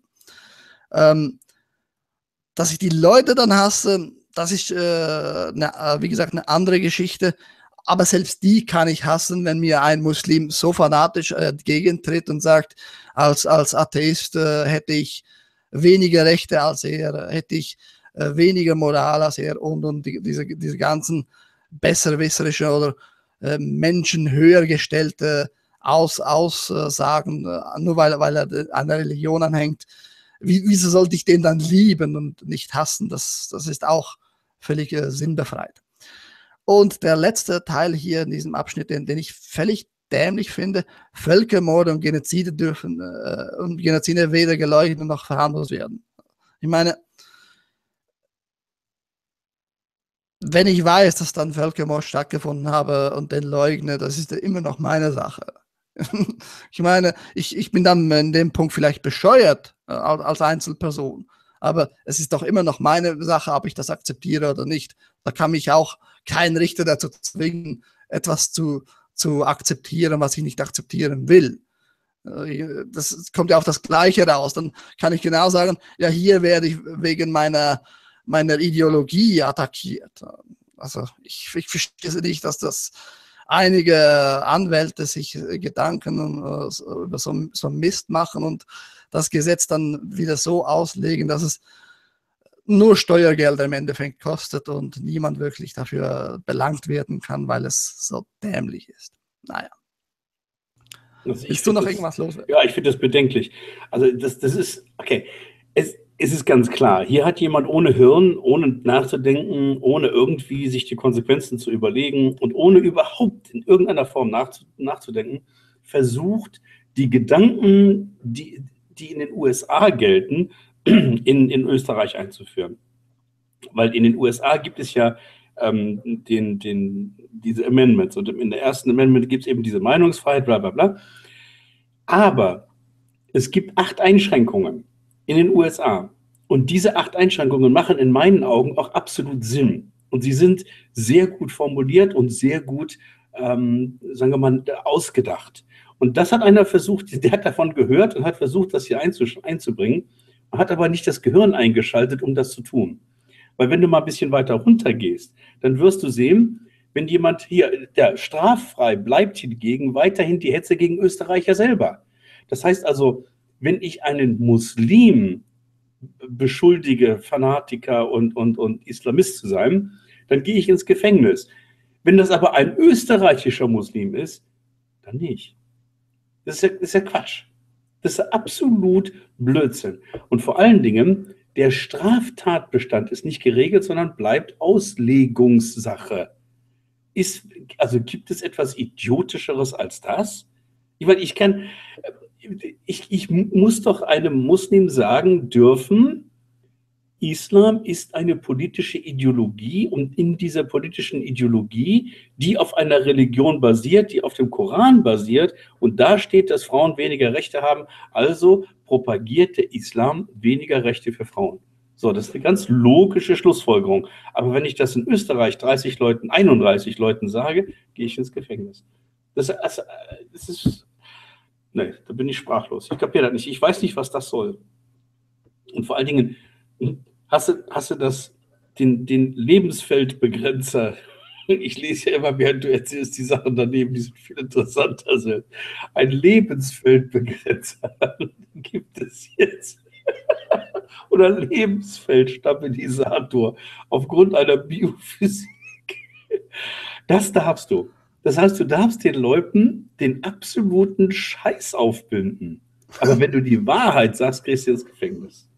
Dass ich die Leute dann hasse, das ist, wie gesagt, eine andere Geschichte. Aber selbst die kann ich hassen, wenn mir ein Muslim so fanatisch entgegentritt und sagt, als Atheist hätte ich weniger Rechte als er, hätte ich weniger Moral als er und diese ganzen besserwisserische oder Menschen höher gestellte Aussagen, nur weil er einer Religion anhängt. Wieso sollte ich den dann lieben und nicht hassen? Das ist auch völlig sinnbefreit. Und der letzte Teil hier in diesem Abschnitt, den ich völlig dämlich finde: Völkermord und Genozide dürfen und Genozide weder geleugnet noch verharmlost werden. Ich meine, wenn ich weiß, dass dann Völkermord stattgefunden habe und den leugne, das ist immer noch meine Sache. Ich meine, ich bin dann in dem Punkt vielleicht bescheuert als Einzelperson, aber es ist doch immer noch meine Sache, ob ich das akzeptiere oder nicht. Da kann mich auch kein Richter dazu zwingen, etwas zu akzeptieren, was ich nicht akzeptieren will. Das kommt ja auf das Gleiche raus. Dann kann ich genau sagen, ja, hier werde ich wegen meiner Ideologie attackiert. Also ich verstehe nicht, dass das einige Anwälte sich Gedanken über so Mist machen und das Gesetz dann wieder so auslegen, dass es nur Steuergelder im Endeffekt kostet und niemand wirklich dafür belangt werden kann, weil es so dämlich ist. Naja. Also Willst du noch irgendwas loswerden? Ja, ich finde das bedenklich. Also das ist, okay, es ist ganz klar, hier hat jemand ohne Hirn, ohne nachzudenken, ohne irgendwie sich die Konsequenzen zu überlegen und ohne überhaupt in irgendeiner Form nachzudenken, versucht, die Gedanken, die in den USA gelten, in Österreich einzuführen. Weil in den USA gibt es ja diese Amendments und in der ersten Amendment gibt es eben diese Meinungsfreiheit, bla bla bla. Aber es gibt 8 Einschränkungen in den USA. Und diese 8 Einschränkungen machen in meinen Augen auch absolut Sinn. Und sie sind sehr gut formuliert und sehr gut, sagen wir mal, ausgedacht. Und das hat einer versucht, der hat davon gehört und hat versucht, das hier einzubringen, hat aber nicht das Gehirn eingeschaltet, um das zu tun. Weil wenn du mal ein bisschen weiter runter gehst, dann wirst du sehen, wenn jemand hier, der straffrei bleibt hingegen weiterhin die Hetze gegen Österreicher selber. Das heißt also, wenn ich einen Muslim beschuldige, Fanatiker und Islamist zu sein, dann gehe ich ins Gefängnis. Wenn das aber ein österreichischer Muslim ist, dann nicht. Das ist ja Quatsch. Das ist absolut Blödsinn. Und vor allen Dingen, der Straftatbestand ist nicht geregelt, sondern bleibt Auslegungssache. Also gibt es etwas Idiotischeres als das? Ich meine, ich muss doch einem Muslim sagen dürfen, Islam ist eine politische Ideologie und in dieser politischen Ideologie, die auf einer Religion basiert, die auf dem Koran basiert und da steht, dass Frauen weniger Rechte haben, also propagiert der Islam weniger Rechte für Frauen. So, das ist eine ganz logische Schlussfolgerung. Aber wenn ich das in Österreich 31 Leuten sage, gehe ich ins Gefängnis. Das ist, nee, da bin ich sprachlos. Ich kapiere das nicht. Ich weiß nicht, was das soll. Und vor allen Dingen, hast du den Lebensfeldbegrenzer? Ich lese ja immer, während du erzählst, die Sachen daneben, die viel interessanter sind. Ein Lebensfeldbegrenzer gibt es jetzt. Oder Lebensfeldstabilisator aufgrund einer Biophysik. Das darfst du. Das heißt, du darfst den Leuten den absoluten Scheiß aufbinden. Aber wenn du die Wahrheit sagst, gehst du ins Gefängnis.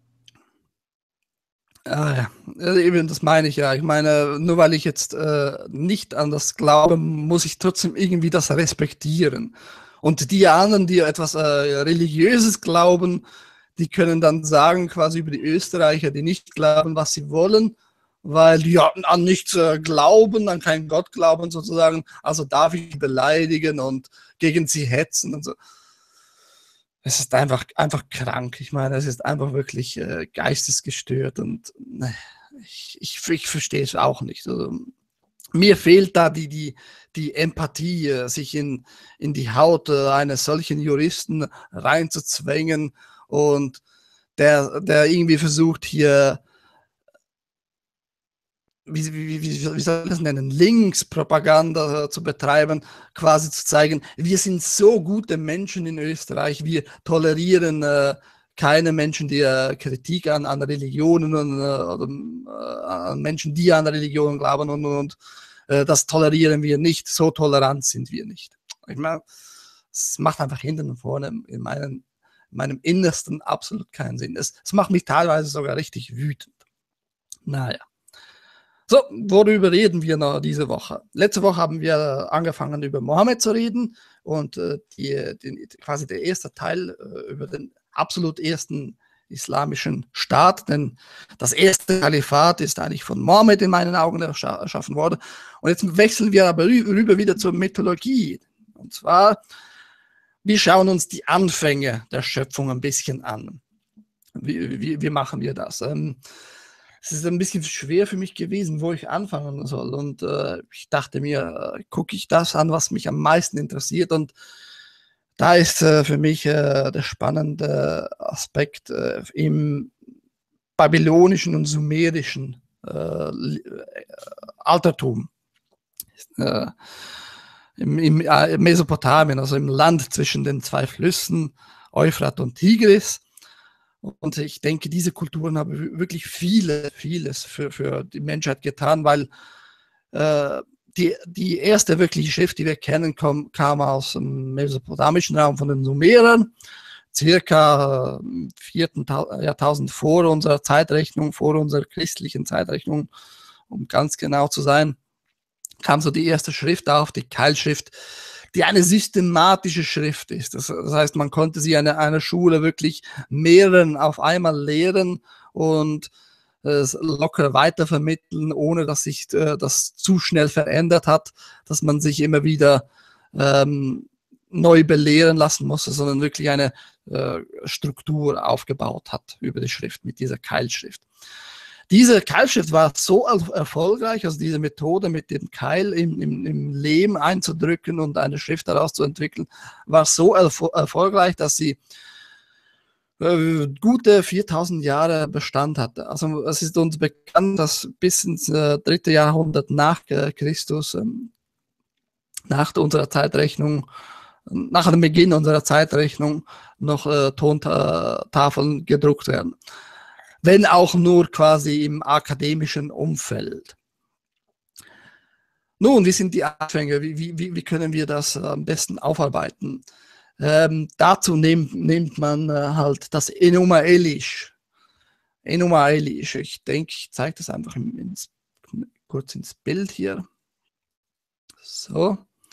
Ja, eben, das meine ich ja. Ich meine, nur weil ich jetzt nicht an das glaube, muss ich trotzdem irgendwie das respektieren. Und die anderen, die etwas Religiöses glauben, die können dann sagen, quasi über die Österreicher, die nicht glauben, was sie wollen. weil die ja an nichts glauben, an keinen Gott glauben sozusagen, also darf ich beleidigen und gegen sie hetzen und so. Es ist einfach krank. Ich meine, es ist einfach wirklich geistesgestört und ich verstehe es auch nicht. Also, mir fehlt da die Empathie, sich in die Haut eines solchen Juristen reinzuzwängen und der irgendwie versucht hier, wie soll ich das nennen, Linkspropaganda zu betreiben, quasi zu zeigen, wir sind so gute Menschen in Österreich, wir tolerieren keine Menschen, die Kritik an Religionen oder an Menschen, die an Religionen glauben und das tolerieren wir nicht, so tolerant sind wir nicht. Ich meine, es macht einfach hinten und vorne in meinem Innersten absolut keinen Sinn. Es macht mich teilweise sogar richtig wütend. Naja. So, worüber reden wir noch diese Woche? Letzte Woche haben wir angefangen, über Mohammed zu reden und quasi der erste Teil über den absolut ersten islamischen Staat, denn das erste Kalifat ist eigentlich von Mohammed in meinen Augen erschaffen worden. Und jetzt wechseln wir aber rüber wieder zur Mythologie. Und zwar, wir schauen uns die Anfänge der Schöpfung ein bisschen an. Wie machen wir das? Es ist ein bisschen schwer für mich gewesen, wo ich anfangen soll. Und ich dachte mir, gucke ich das an, was mich am meisten interessiert. Und da ist für mich der spannende Aspekt im babylonischen und sumerischen Altertum. Im Mesopotamien, also im Land zwischen den zwei Flüssen, Euphrat und Tigris. Und ich denke, diese Kulturen haben wirklich vieles für die Menschheit getan, weil die erste wirkliche Schrift, die wir kennen, kam aus dem mesopotamischen Raum von den Sumerern, circa 4. Jahrtausend vor unserer Zeitrechnung, vor unserer christlichen Zeitrechnung, um ganz genau zu sein, kam so die erste Schrift auf, die Keilschrift, die eine systematische Schrift ist. Das heißt, man konnte sie an einer Schule wirklich mehreren auf einmal lehren und es locker weitervermitteln, ohne dass sich das zu schnell verändert hat, dass man sich immer wieder neu belehren lassen musste, sondern wirklich eine Struktur aufgebaut hat über die Schrift mit dieser Keilschrift. Diese Keilschrift war so erfolgreich, also diese Methode mit dem Keil im Lehm einzudrücken und eine Schrift daraus zu entwickeln, war so erfolgreich, dass sie gute 4000 Jahre Bestand hatte. Also es ist uns bekannt, dass bis ins 3. Jahrhundert nach Christus, nach unserer Zeitrechnung, nach dem Beginn unserer Zeitrechnung noch Tontafeln gedruckt werden. Wenn auch nur quasi im akademischen Umfeld. Nun, wie sind die Anfänge? Wie können wir das am besten aufarbeiten? Dazu nimmt man halt das Enuma Elish. Enuma Elish. Ich denke, ich zeige das einfach kurz ins Bild hier. So.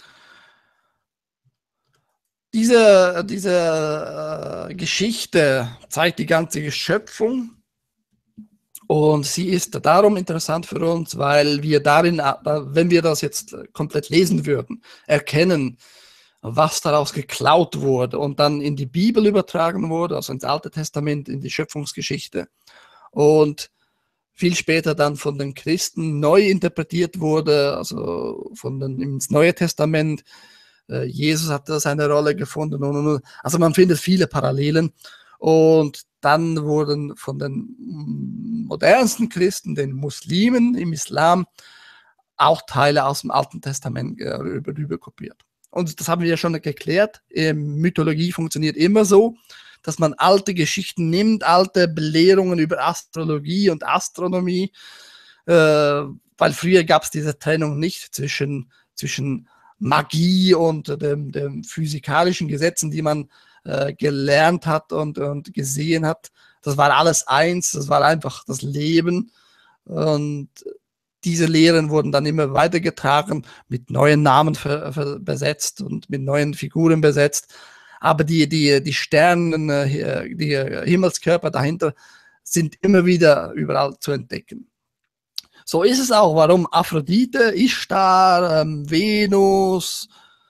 Diese Geschichte zeigt die ganze Schöpfung. Und sie ist darum interessant für uns, weil wir darin, wenn wir das jetzt komplett lesen würden, erkennen, was daraus geklaut wurde und dann in die Bibel übertragen wurde, also ins Alte Testament, in die Schöpfungsgeschichte und viel später dann von den Christen neu interpretiert wurde, also ins Neue Testament. Jesus hat da seine Rolle gefunden. Also man findet viele Parallelen. Und dann wurden von den modernsten Christen, den Muslimen im Islam, auch Teile aus dem Alten Testament rüber kopiert. Und das haben wir ja schon geklärt. Mythologie funktioniert immer so, dass man alte Geschichten nimmt, alte Belehrungen über Astrologie und Astronomie, weil früher gab es diese Trennung nicht zwischen Magie und den physikalischen Gesetzen, die man gelernt hat und gesehen hat. Das war alles eins, das war einfach das Leben. Und diese Lehren wurden dann immer weitergetragen, mit neuen Namen besetzt und mit neuen Figuren besetzt. Aber die Sternen, die Himmelskörper dahinter sind immer wieder überall zu entdecken. So ist es auch, warum Aphrodite, Ishtar, Venus,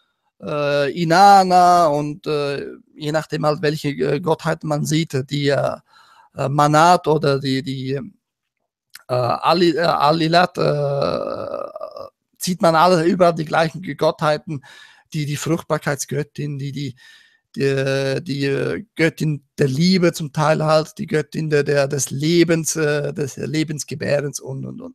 Inanna und je nachdem halt, welche Gottheit man sieht, die Manat oder die Alilat, sieht man alle überall die gleichen Gottheiten, die Fruchtbarkeitsgöttin, die Göttin der Liebe zum Teil halt, die Göttin des Lebens, des Lebensgebärens und.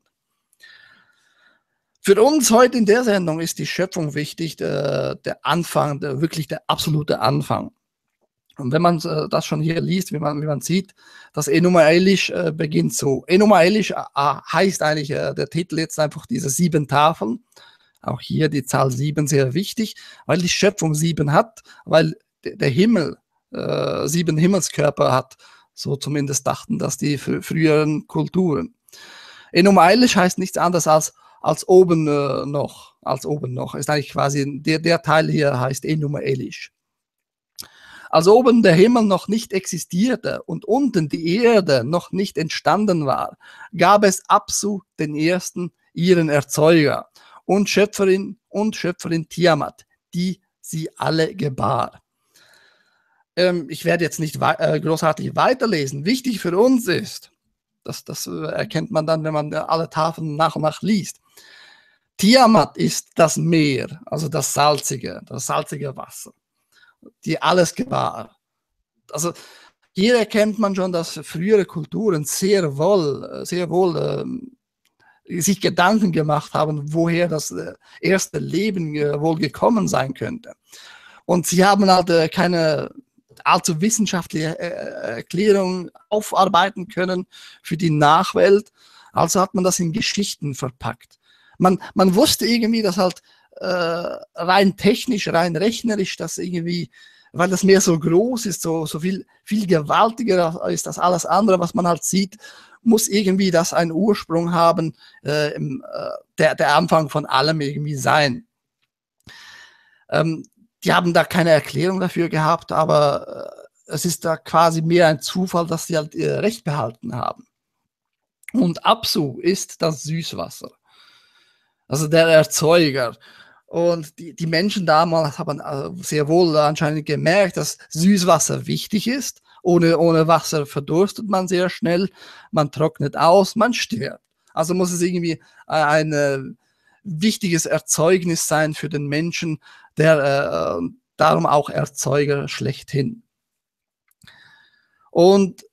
Für uns heute in der Sendung ist die Schöpfung wichtig, der Anfang, wirklich der absolute Anfang. Und wenn man das schon hier liest, wie man sieht, das Enuma Elish beginnt so. Enuma Elish heißt eigentlich der Titel jetzt einfach diese 7 Tafeln. Auch hier die Zahl 7 sehr wichtig, weil die Schöpfung 7 hat, weil der Himmel 7 Himmelskörper hat. So zumindest dachten das die früheren Kulturen. Enuma Elish heißt nichts anderes als oben noch. Als oben noch. Ist eigentlich quasi, der Teil hier heißt Enuma Elish. Als oben der Himmel noch nicht existierte und unten die Erde noch nicht entstanden war, gab es Apsu, den ersten, ihren Erzeuger und Schöpferin Tiamat, die sie alle gebar. Ich werde jetzt nicht großartig weiterlesen. Wichtig für uns ist, das erkennt man dann, wenn man alle Tafeln nach und nach liest. Tiamat ist das Meer, also das salzige Wasser, die alles gebar. Also hier erkennt man schon, dass frühere Kulturen sehr wohl sich Gedanken gemacht haben, woher das erste Leben wohl gekommen sein könnte. Und sie haben halt keine allzu wissenschaftliche Erklärung aufarbeiten können für die Nachwelt. Also hat man das in Geschichten verpackt. Man wusste irgendwie, dass halt rein technisch, rein rechnerisch, dass irgendwie, weil das Meer so groß ist, so viel gewaltiger ist als alles andere, was man halt sieht, muss irgendwie das einen Ursprung haben, der Anfang von allem irgendwie sein. Die haben da keine Erklärung dafür gehabt, aber es ist da quasi mehr ein Zufall, dass sie halt Recht behalten haben. Und Apsu ist das Süßwasser, also der Erzeuger. Und die Menschen damals haben sehr wohl anscheinend gemerkt, dass Süßwasser wichtig ist. Ohne Wasser verdurstet man sehr schnell, man trocknet aus, man stirbt. Also muss es irgendwie ein wichtiges Erzeugnis sein für den Menschen, der darum auch Erzeuger schlechthin. Und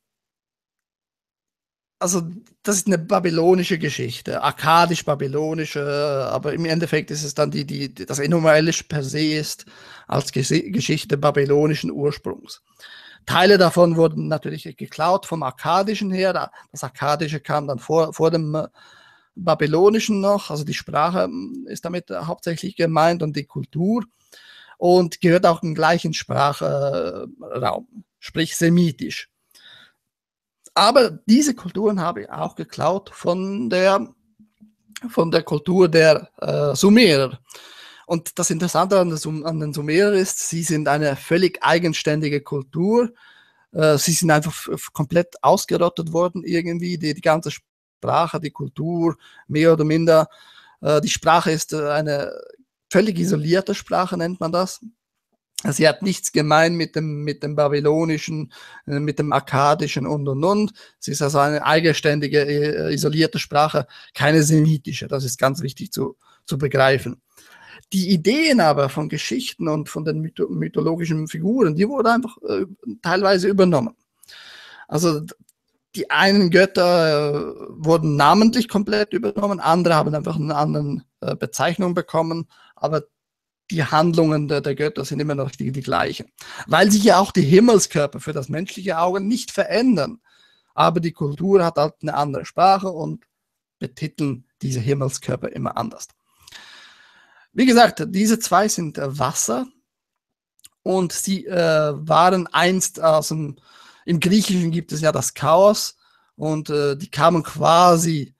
also das ist eine babylonische Geschichte, akkadisch-babylonische, aber im Endeffekt ist es dann das Enuma Elish per se ist als Geschichte babylonischen Ursprungs. Teile davon wurden natürlich geklaut vom Akkadischen her. Das Akkadische kam dann vor dem Babylonischen noch, also die Sprache ist damit hauptsächlich gemeint und die Kultur und gehört auch im gleichen Sprachraum, sprich semitisch. Aber diese Kulturen habe ich auch geklaut von der Kultur der Sumerer. Und das Interessante an den Sumerern ist, sie sind eine völlig eigenständige Kultur. Sie sind einfach komplett ausgerottet worden irgendwie. Die ganze Sprache, die Kultur, mehr oder minder. Die Sprache ist eine völlig isolierte Sprache, nennt man das. Sie hat nichts gemein mit dem Babylonischen, mit dem Akkadischen und. Sie ist also eine eigenständige, isolierte Sprache, keine semitische. Das ist ganz wichtig zu begreifen. Die Ideen aber von Geschichten und von den mythologischen Figuren, die wurden einfach teilweise übernommen. Also die einen Götter wurden namentlich komplett übernommen, andere haben einfach eine andere Bezeichnung bekommen, aber die Handlungen der Götter sind immer noch die gleichen. Weil sich ja auch die Himmelskörper für das menschliche Auge nicht verändern. Aber die Kultur hat halt eine andere Sprache und betiteln diese Himmelskörper immer anders. Wie gesagt, diese zwei sind Wasser und sie waren einst im Griechischen gibt es ja das Chaos und die kamen quasi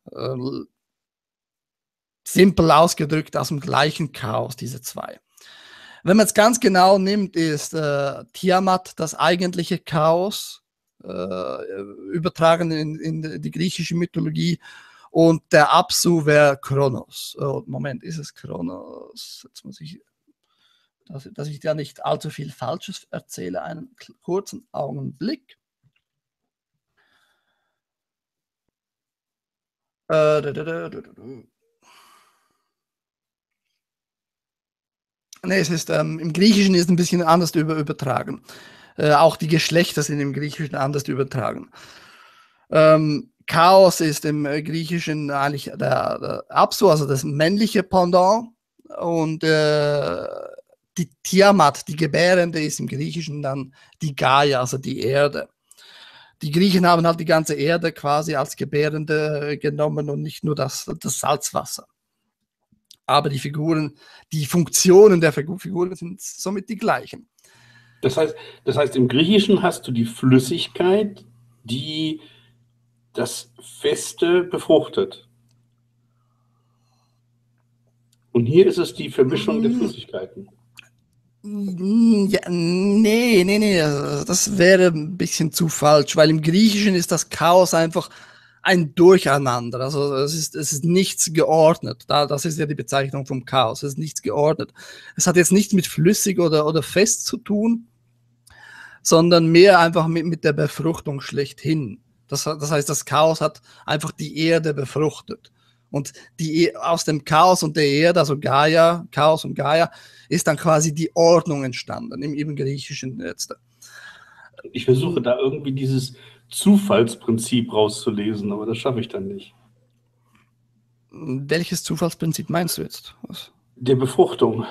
simpel ausgedrückt aus dem gleichen Chaos, diese zwei. Wenn man es ganz genau nimmt, ist Tiamat das eigentliche Chaos, übertragen in die griechische Mythologie. Und der Apsu wäre Kronos. Oh, Moment, ist es Kronos? Jetzt muss ich, dass ich da nicht allzu viel Falsches erzähle, einen kurzen Augenblick. Nee, es ist, im Griechischen ist ein bisschen anders übertragen. Auch die Geschlechter sind im Griechischen anders übertragen. Chaos ist im Griechischen eigentlich der Apsu, also das männliche Pendant. Und die Tiamat, die Gebärende, ist im Griechischen dann die Gaia, also die Erde. Die Griechen haben halt die ganze Erde quasi als Gebärende genommen und nicht nur das Salzwasser. Aber die Funktionen der Figuren sind somit die gleichen. Das heißt, im Griechischen hast du die Flüssigkeit, die das Feste befruchtet. Und hier ist es die Vermischung der Flüssigkeiten. Ja, nee, das wäre ein bisschen zu falsch, weil im Griechischen ist das Chaos einfach ein Durcheinander. Also es ist nichts geordnet. Das ist ja die Bezeichnung vom Chaos. Es ist nichts geordnet. Es hat jetzt nichts mit flüssig oder fest zu tun, sondern mehr einfach mit der Befruchtung schlechthin. Das heißt, das Chaos hat einfach die Erde befruchtet. Und aus dem Chaos und der Erde, also Gaia, Chaos und Gaia, ist dann quasi die Ordnung entstanden, im Griechischen jetzt. Ich versuche da irgendwie dieses Zufallsprinzip rauszulesen, aber das schaffe ich dann nicht. Welches Zufallsprinzip meinst du jetzt? Was? Der Befruchtung.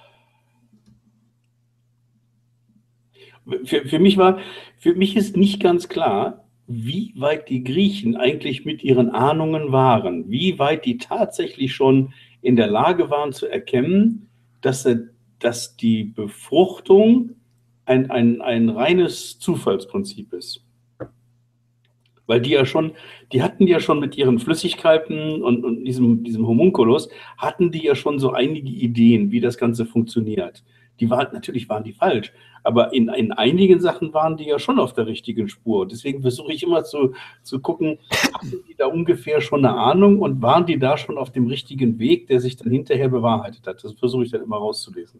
Für mich ist nicht ganz klar, wie weit die Griechen eigentlich mit ihren Ahnungen waren, wie weit die tatsächlich schon in der Lage waren zu erkennen, dass die Befruchtung ein reines Zufallsprinzip ist. Weil die hatten ja schon mit ihren Flüssigkeiten und diesem Homunculus, hatten die ja schon so einige Ideen, wie das Ganze funktioniert. Natürlich waren die falsch, aber in einigen Sachen waren die ja schon auf der richtigen Spur. Deswegen versuche ich immer zu gucken, hatten die da ungefähr schon eine Ahnung und waren die da schon auf dem richtigen Weg, der sich dann hinterher bewahrheitet hat. Das versuche ich dann immer rauszulesen.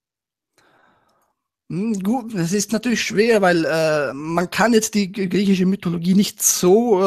Gut, es ist natürlich schwer, weil man kann jetzt die griechische Mythologie nicht so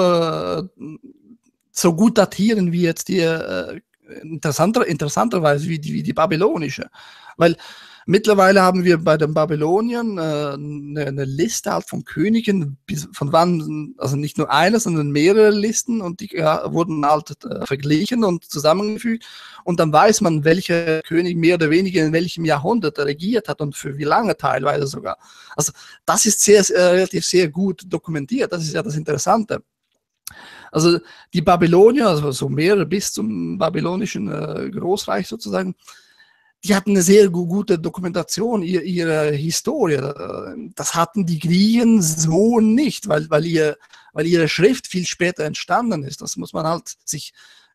gut datieren wie jetzt die interessanterweise wie die babylonische. Weil mittlerweile haben wir bei den Babyloniern eine Liste halt von Königen, von wann, also nicht nur eine, sondern mehrere Listen, und die wurden halt verglichen und zusammengefügt, und dann weiß man, welcher König mehr oder weniger in welchem Jahrhundert regiert hat und für wie lange teilweise sogar. Also das ist relativ sehr gut dokumentiert, das ist ja das Interessante. Also die Babylonier, also so mehrere bis zum babylonischen Großreich sozusagen, die hatten eine sehr gute Dokumentation ihrer Historie. Das hatten die Griechen so nicht, weil ihre Schrift viel später entstanden ist. Das muss man halt sich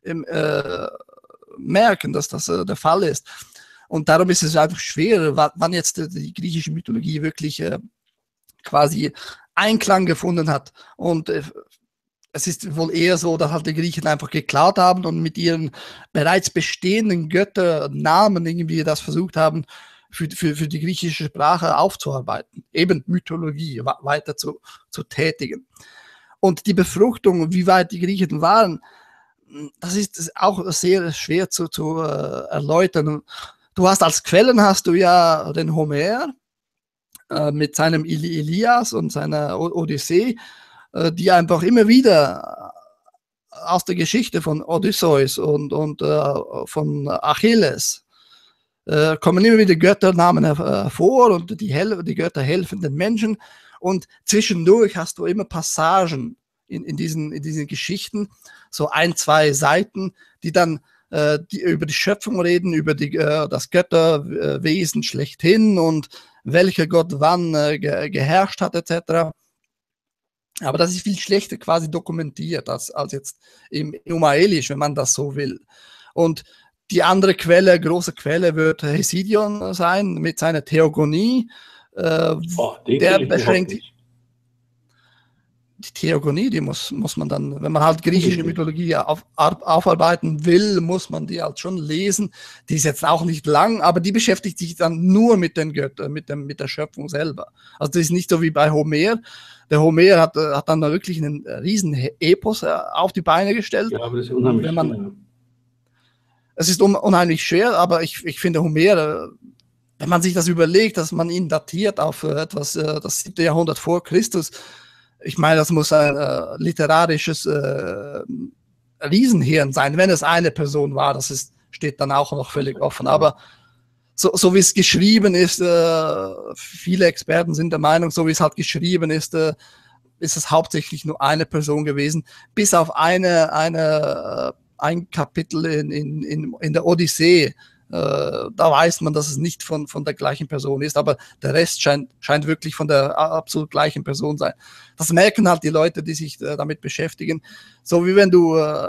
merken, dass das der Fall ist. Und darum ist es einfach schwer, wann jetzt die griechische Mythologie wirklich quasi Einklang gefunden hat. Und es ist wohl eher so, dass halt die Griechen einfach geklaut haben und mit ihren bereits bestehenden Götternamen irgendwie das versucht haben, für die griechische Sprache aufzuarbeiten. Eben Mythologie weiter zu tätigen. Und die Befruchtung, wie weit die Griechen waren, das ist auch sehr schwer zu erläutern. Du hast als Quellen hast du ja den Homer mit seinem Ilias und seiner Odyssee, die einfach immer wieder aus der Geschichte von Odysseus und von Achilles kommen immer wieder Götternamen hervor, und die Götter helfen den Menschen, und zwischendurch hast du immer Passagen in diesen Geschichten, so 1-2 Seiten, die dann über die Schöpfung reden, über das Götterwesen schlechthin und welcher Gott wann geherrscht hat etc. Aber das ist viel schlechter quasi dokumentiert als jetzt im Umaelisch, wenn man das so will. Und die andere Quelle, große Quelle, wird Hesidion sein mit seiner Theogonie. Der beschränkt. die Theogonie, die muss man dann, wenn man halt griechische Mythologie aufarbeiten will, muss man die halt schon lesen. Die ist jetzt auch nicht lang, aber die beschäftigt sich dann nur mit den Göttern, mit der Schöpfung selber. Also das ist nicht so wie bei Homer. Der Homer hat dann wirklich einen riesen Epos auf die Beine gestellt. Ja, aber das ist unheimlich schwer. Es ist unheimlich schwer, aber ich finde Homer, wenn man sich das überlegt, dass man ihn datiert auf etwas, das 7. Jahrhundert vor Christus, ich meine, das muss ein literarisches Riesenhirn sein, wenn es eine Person war, steht dann auch noch völlig offen. Aber so wie es geschrieben ist, viele Experten sind der Meinung, so wie es halt geschrieben ist es hauptsächlich nur eine Person gewesen, bis auf ein Kapitel in der Odyssee. Da weiß man, dass es nicht von der gleichen Person ist, aber der Rest scheint wirklich von der absolut gleichen Person sein. Das merken halt die Leute, die sich damit beschäftigen. So wie wenn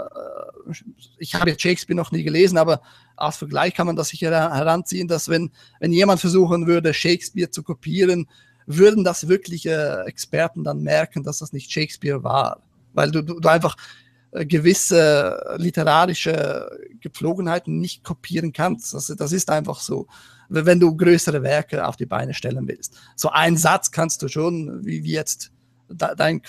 ich habe jetzt Shakespeare noch nie gelesen, aber als Vergleich kann man das sicher heranziehen, dass wenn jemand versuchen würde, Shakespeare zu kopieren, würden das wirkliche Experten dann merken, dass das nicht Shakespeare war. Weil du einfach gewisse literarische Gepflogenheiten nicht kopieren kannst. Das ist einfach so, wenn du größere Werke auf die Beine stellen willst. So einen Satz kannst du schon, wie jetzt dein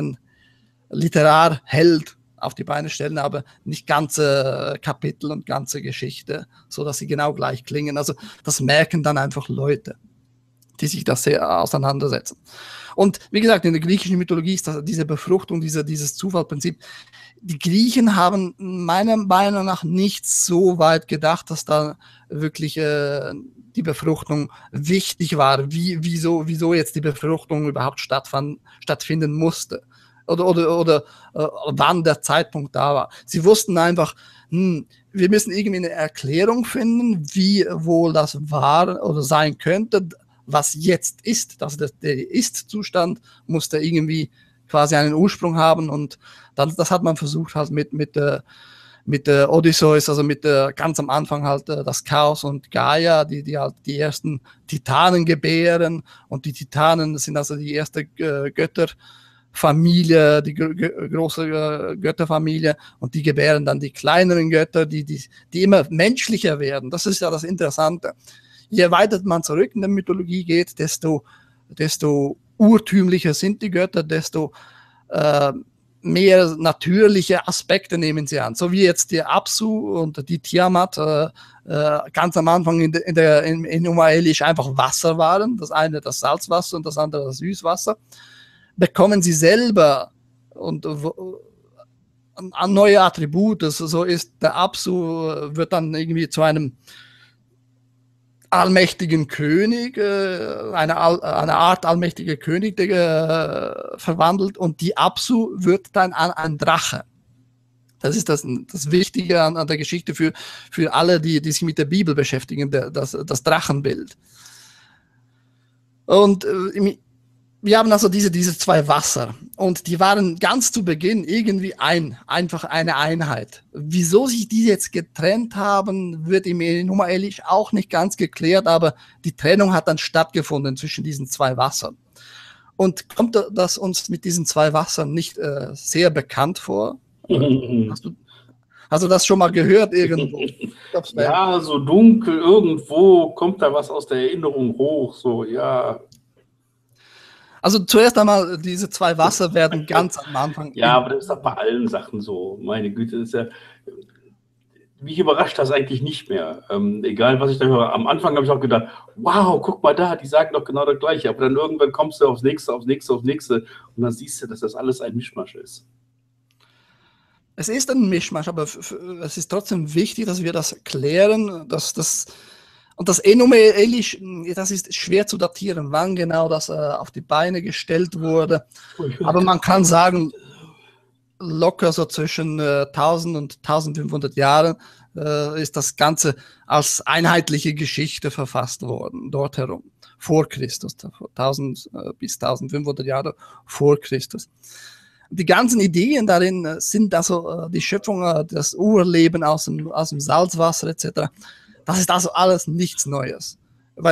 Literarheld auf die Beine stellen, aber nicht ganze Kapitel und ganze Geschichte, so dass sie genau gleich klingen. Also das merken dann einfach Leute, die sich das sehr auseinandersetzen. Und wie gesagt, in der griechischen Mythologie ist das, diese Befruchtung, dieses Zufallprinzip. Die Griechen haben meiner Meinung nach nicht so weit gedacht, dass da wirklich die Befruchtung wichtig war, wieso jetzt die Befruchtung überhaupt stattfinden musste oder wann der Zeitpunkt da war. Sie wussten einfach, wir müssen irgendwie eine Erklärung finden, wie wohl das war oder sein könnte, was jetzt ist. Also der Ist-Zustand musste irgendwie quasi einen Ursprung haben und das hat man versucht halt mit der Odysseus, also ganz am Anfang halt das Chaos und Gaia, die halt die ersten Titanen gebären, und die Titanen sind also die erste Götterfamilie, die große Götterfamilie, und die gebären dann die kleineren Götter, die immer menschlicher werden. Das ist ja das Interessante. Je weiter man zurück in der Mythologie geht, desto urtümlicher sind die Götter, desto mehr natürliche Aspekte nehmen sie an. So wie jetzt die Apsu und die Tiamat ganz am Anfang in Umaelisch einfach Wasser waren. Das eine das Salzwasser und das andere das Süßwasser. Bekommen sie selber und an neue Attribute. So ist der Apsu, wird dann irgendwie zu einem allmächtigen König, eine Art allmächtiger König verwandelt, und die Apsu wird dann an ein Drache. Das ist das Wichtige an der Geschichte für alle, die sich mit der Bibel beschäftigen, das Drachenbild. Und wir haben also diese zwei Wasser, und die waren ganz zu Beginn irgendwie einfach eine Einheit. Wieso sich die jetzt getrennt haben, wird im Umaelisch auch nicht ganz geklärt, aber die Trennung hat dann stattgefunden zwischen diesen zwei Wassern. Und kommt das uns mit diesen zwei Wassern nicht sehr bekannt vor? Hast du das schon mal gehört irgendwo? Ja, so dunkel, irgendwo kommt da was aus der Erinnerung hoch, so, ja. Also zuerst einmal, diese zwei Wasser werden ganz am Anfang... Ja, aber das ist doch bei allen Sachen so. Meine Güte, das ist ja... Mich überrascht das eigentlich nicht mehr. Egal, was ich da höre. Am Anfang habe ich auch gedacht, wow, guck mal da, die sagen doch genau das Gleiche. Aber dann irgendwann kommst du aufs Nächste und dann siehst du, dass das alles ein Mischmasch ist. Es ist ein Mischmasch, aber es ist trotzdem wichtig, dass wir das klären, und das Umaelisch, das ist schwer zu datieren, wann genau das auf die Beine gestellt wurde. Aber man kann sagen, locker so zwischen 1000 und 1500 Jahren ist das Ganze als einheitliche Geschichte verfasst worden, dort herum, vor Christus, 1000 bis 1500 Jahre vor Christus. Die ganzen Ideen darin sind also die Schöpfung, das Urleben aus dem Salzwasser etc. Das ist also alles nichts Neues.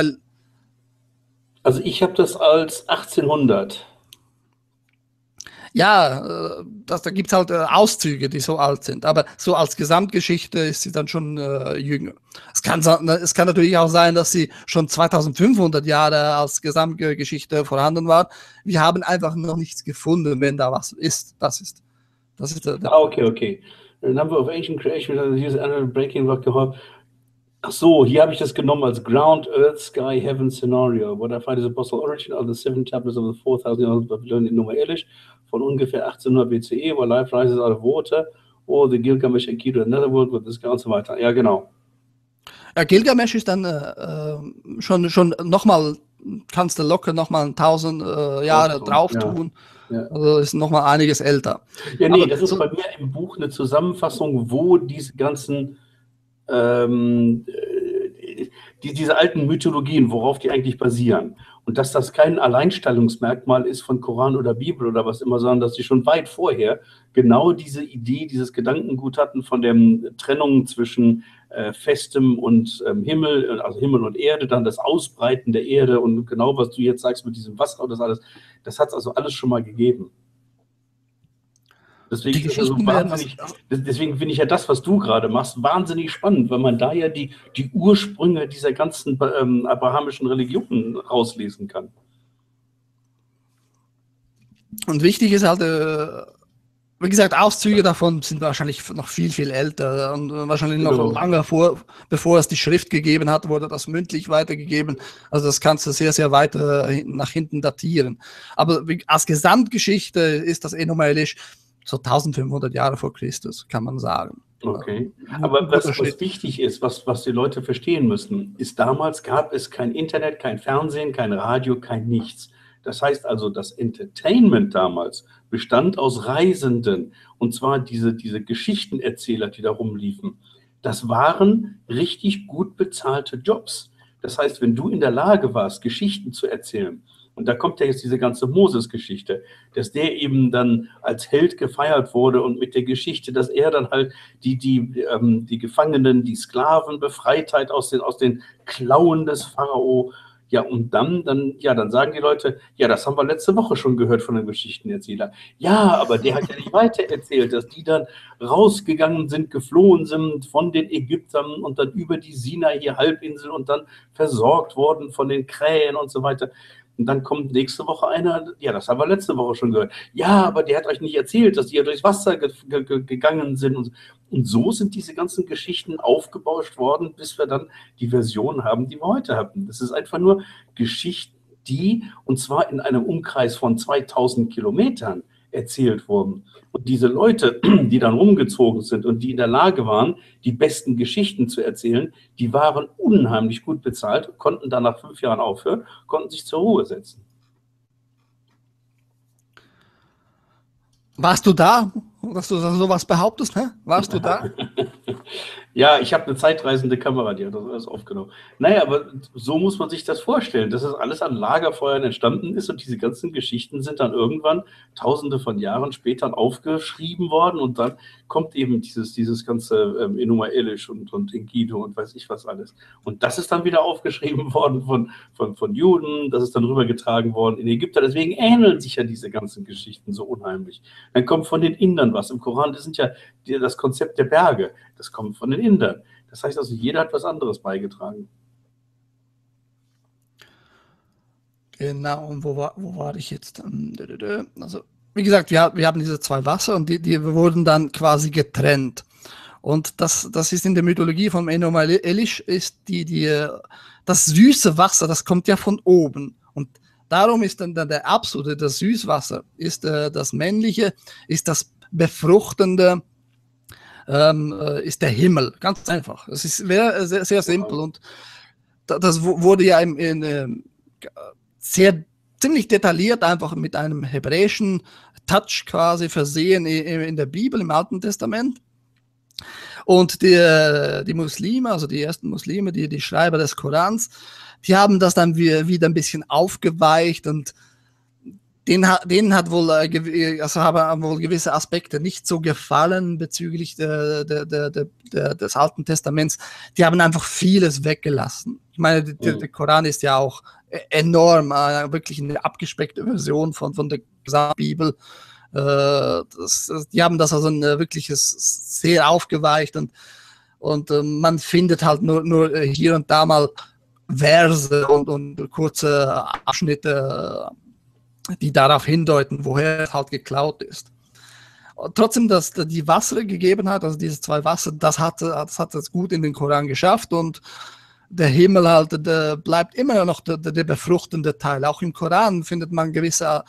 Also ich habe das als 1800. Ja, da gibt es halt Auszüge, die so alt sind, aber so als Gesamtgeschichte ist sie dann schon jünger. Es kann natürlich auch sein, dass sie schon 2500 Jahre als Gesamtgeschichte vorhanden war. Wir haben einfach noch nichts gefunden, wenn da was ist. Das ist Okay. A number of ancient creations use annual breaking rock geholfen. Ach so, hier habe ich das genommen als Ground, Earth, Sky, Heaven Scenario. What I find is a possible origin of the seven tablets of the 4000 years of Babylon in Nummer Elish von ungefähr 1800 BCE, where life rises out of water, or the Gilgamesh Enkidu, another world with the sky und so weiter. Ja, genau. Ja, Gilgamesh ist dann schon nochmal, kannst du locker nochmal 1000 Jahre drauf tun. Ja. Also ist nochmal einiges älter. Ja, nee, aber das ist bei mir im Buch eine Zusammenfassung, wo diese ganzen diese alten Mythologien, worauf die eigentlich basieren. Und dass das kein Alleinstellungsmerkmal ist von Koran oder Bibel oder was immer, sondern dass sie schon weit vorher genau diese Idee, dieses Gedankengut hatten von der Trennung zwischen Festem und Himmel, also Himmel und Erde, dann das Ausbreiten der Erde und genau, was du jetzt sagst mit diesem Wasser und das alles, das hat es also alles schon mal gegeben. Deswegen finde ich ja das, was du gerade machst, wahnsinnig spannend, weil man da ja die Ursprünge dieser ganzen abrahamischen Religionen rauslesen kann. Und wichtig ist halt, wie gesagt, Auszüge davon sind wahrscheinlich noch viel, viel älter und wahrscheinlich noch lange bevor es die Schrift gegeben hat, wurde das mündlich weitergegeben. Also das kannst du sehr, sehr weit nach hinten datieren. Aber als Gesamtgeschichte ist das Enuma Elish so 1500 Jahre vor Christus, kann man sagen. Okay, aber was wichtig ist, was die Leute verstehen müssen, ist, damals gab es kein Internet, kein Fernsehen, kein Radio, kein nichts. Das heißt also, das Entertainment damals bestand aus Reisenden, und zwar diese Geschichtenerzähler, die da rumliefen. Das waren richtig gut bezahlte Jobs. Das heißt, wenn du in der Lage warst, Geschichten zu erzählen, und da kommt ja jetzt diese ganze Moses-Geschichte, dass der eben dann als Held gefeiert wurde und mit der Geschichte, dass er dann halt die Gefangenen, die Sklaven befreit hat aus den Klauen des Pharao. Ja, und dann sagen die Leute, ja, das haben wir letzte Woche schon gehört von dem Geschichtenerzähler. Ja, aber der hat ja nicht weiter erzählt, dass die dann rausgegangen sind, geflohen sind von den Ägyptern und dann über die Sinai-Halbinsel und dann versorgt worden von den Krähen und so weiter. Und dann kommt nächste Woche einer, ja, das haben wir letzte Woche schon gehört. Ja, aber der hat euch nicht erzählt, dass die ja durchs Wasser gegangen sind. Und so sind diese ganzen Geschichten aufgebauscht worden, bis wir dann die Version haben, die wir heute haben. Das ist einfach nur Geschichten, und zwar in einem Umkreis von 2000 Kilometern erzählt wurden. Und diese Leute, die dann rumgezogen sind und die in der Lage waren, die besten Geschichten zu erzählen, die waren unheimlich gut bezahlt, konnten dann nach 5 Jahren aufhören, konnten sich zur Ruhe setzen. Warst du da, dass du sowas behauptest? Hä? Warst du da? Ja, ich habe eine zeitreisende Kamera, die hat das alles aufgenommen. Naja, aber so muss man sich das vorstellen, dass es alles an Lagerfeuern entstanden ist und diese ganzen Geschichten sind dann irgendwann Tausende von Jahren später aufgeschrieben worden und dann kommt eben dieses ganze Enuma Elish und Enkidu und weiß ich was alles. Und das ist dann wieder aufgeschrieben worden von Juden, das ist dann rübergetragen worden in Ägypter. Deswegen ähneln sich ja diese ganzen Geschichten so unheimlich. Dann kommt von den Indern was. Im Koran, das sind ja das Konzept der Berge. Das kommt von den Indern. Das heißt also, jeder hat was anderes beigetragen. Genau, und wo war ich jetzt? Also, wie gesagt, wir haben diese 2 Wasser und die wurden dann quasi getrennt. Und das ist in der Mythologie von Enuma Elish, ist das süße Wasser, das kommt ja von oben. Und darum ist dann der absolute, das Süßwasser, ist das Männliche, ist das Befruchtende, ist der Himmel. Ganz einfach. Es ist sehr, sehr simpel. Und das wurde ja ziemlich detailliert einfach mit einem hebräischen Touch quasi versehen in der Bibel, im Alten Testament. Und die Muslime, also die ersten Muslime, die Schreiber des Korans, die haben das dann wieder ein bisschen aufgeweicht und denen haben wohl gewisse Aspekte nicht so gefallen bezüglich des Alten Testaments. Die haben einfach vieles weggelassen. Ich meine, der Koran ist ja auch enorm, wirklich eine abgespeckte Version von der Gesamtbibel. Die haben das also wirklich sehr aufgeweicht und man findet halt nur hier und da mal Verse und kurze Abschnitte, die darauf hindeuten, woher es halt geklaut ist. Und trotzdem, dass die Wasser gegeben hat, also diese zwei Wasser, das hat es gut in den Koran geschafft und der Himmel halt, der bleibt immer noch der befruchtende Teil. Auch im Koran findet man gewisse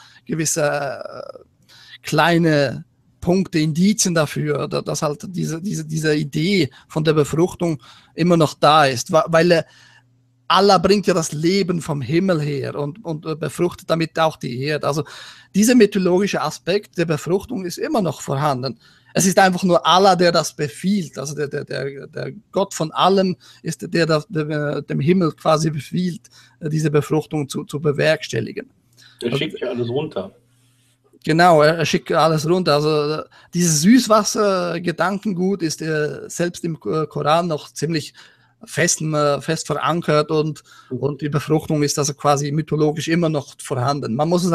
kleine Punkte, Indizien dafür, dass halt diese Idee von der Befruchtung immer noch da ist, weil Allah bringt ja das Leben vom Himmel her und befruchtet damit auch die Erde. Also dieser mythologische Aspekt der Befruchtung ist immer noch vorhanden. Es ist einfach nur Allah, der das befiehlt. Also der Gott von allem ist der dem Himmel quasi befiehlt, diese Befruchtung zu bewerkstelligen. Der schickt ja alles runter. Genau, er schickt alles runter. Also dieses Süßwasser-Gedankengut ist selbst im Koran noch ziemlich fest verankert und die Befruchtung ist also quasi mythologisch immer noch vorhanden. Man muss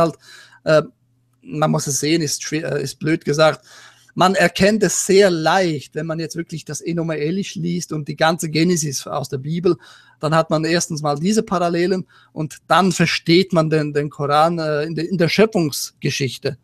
es sehen, ist blöd gesagt. Man erkennt es sehr leicht, wenn man jetzt wirklich das Enuma Elish liest und die ganze Genesis aus der Bibel, dann hat man erstens mal diese Parallelen und dann versteht man den Koran in der Schöpfungsgeschichte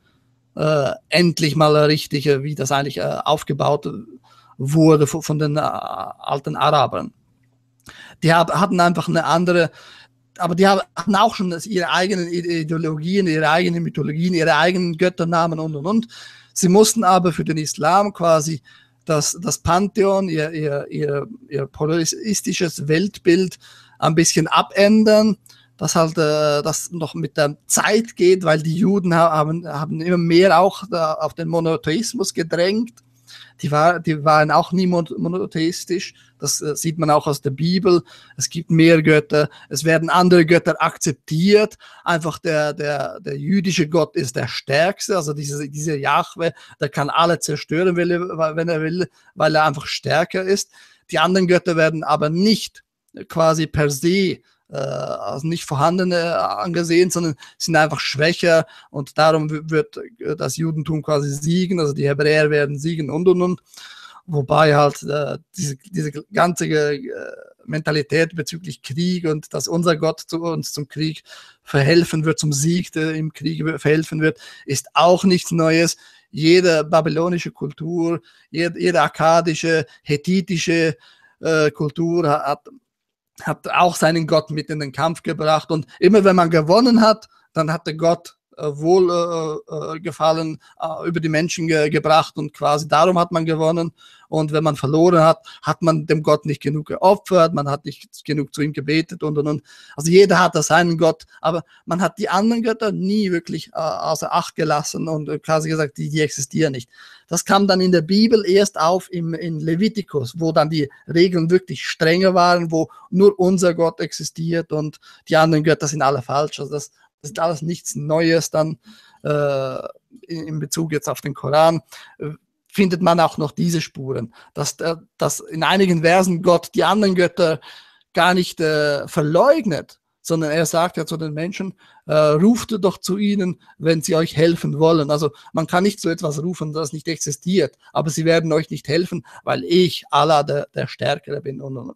endlich mal richtig, wie das eigentlich aufgebaut wurde von den alten Arabern. Die hatten einfach eine andere, aber die hatten auch schon ihre eigenen Ideologien, ihre eigenen Mythologien, ihre eigenen Götternamen und. Sie mussten aber für den Islam quasi das Pantheon, ihr polytheistisches Weltbild ein bisschen abändern, dass halt das noch mit der Zeit geht, weil die Juden haben immer mehr auch auf den Monotheismus gedrängt. Die waren auch nie monotheistisch. Das sieht man auch aus der Bibel. Es gibt mehr Götter. Es werden andere Götter akzeptiert. Einfach der jüdische Gott ist der stärkste. Also dieser Jahwe, der kann alle zerstören, wenn er will, weil er einfach stärker ist. Die anderen Götter werden aber nicht quasi per se also nicht vorhandene angesehen, sondern sind einfach schwächer und darum wird das Judentum quasi siegen, also die Hebräer werden siegen und. Wobei halt diese ganze Mentalität bezüglich Krieg und dass unser Gott uns zum Krieg verhelfen wird, zum Sieg im Krieg verhelfen wird, ist auch nichts Neues. Jede babylonische Kultur, jede akkadische, hethitische Kultur hat auch seinen Gott mit in den Kampf gebracht und immer wenn man gewonnen hat, dann hat der Gott Wohlgefallen über die Menschen gebracht und quasi darum hat man gewonnen und wenn man verloren hat, hat man dem Gott nicht genug geopfert, man hat nicht genug zu ihm gebetet und. Also jeder hat da seinen Gott, aber man hat die anderen Götter nie wirklich außer Acht gelassen und quasi gesagt, die existieren nicht. Das kam dann in der Bibel erst auf in Levitikus, wo dann die Regeln wirklich strenger waren, wo nur unser Gott existiert und die anderen Götter sind alle falsch. Also das ist alles nichts Neues dann in Bezug jetzt auf den Koran. Findet man auch noch diese Spuren, dass in einigen Versen Gott die anderen Götter gar nicht verleugnet, sondern er sagt ja zu den Menschen, ruft doch zu ihnen, wenn sie euch helfen wollen. Also man kann nicht so etwas rufen, das nicht existiert, aber sie werden euch nicht helfen, weil ich, Allah, der Stärkere bin und.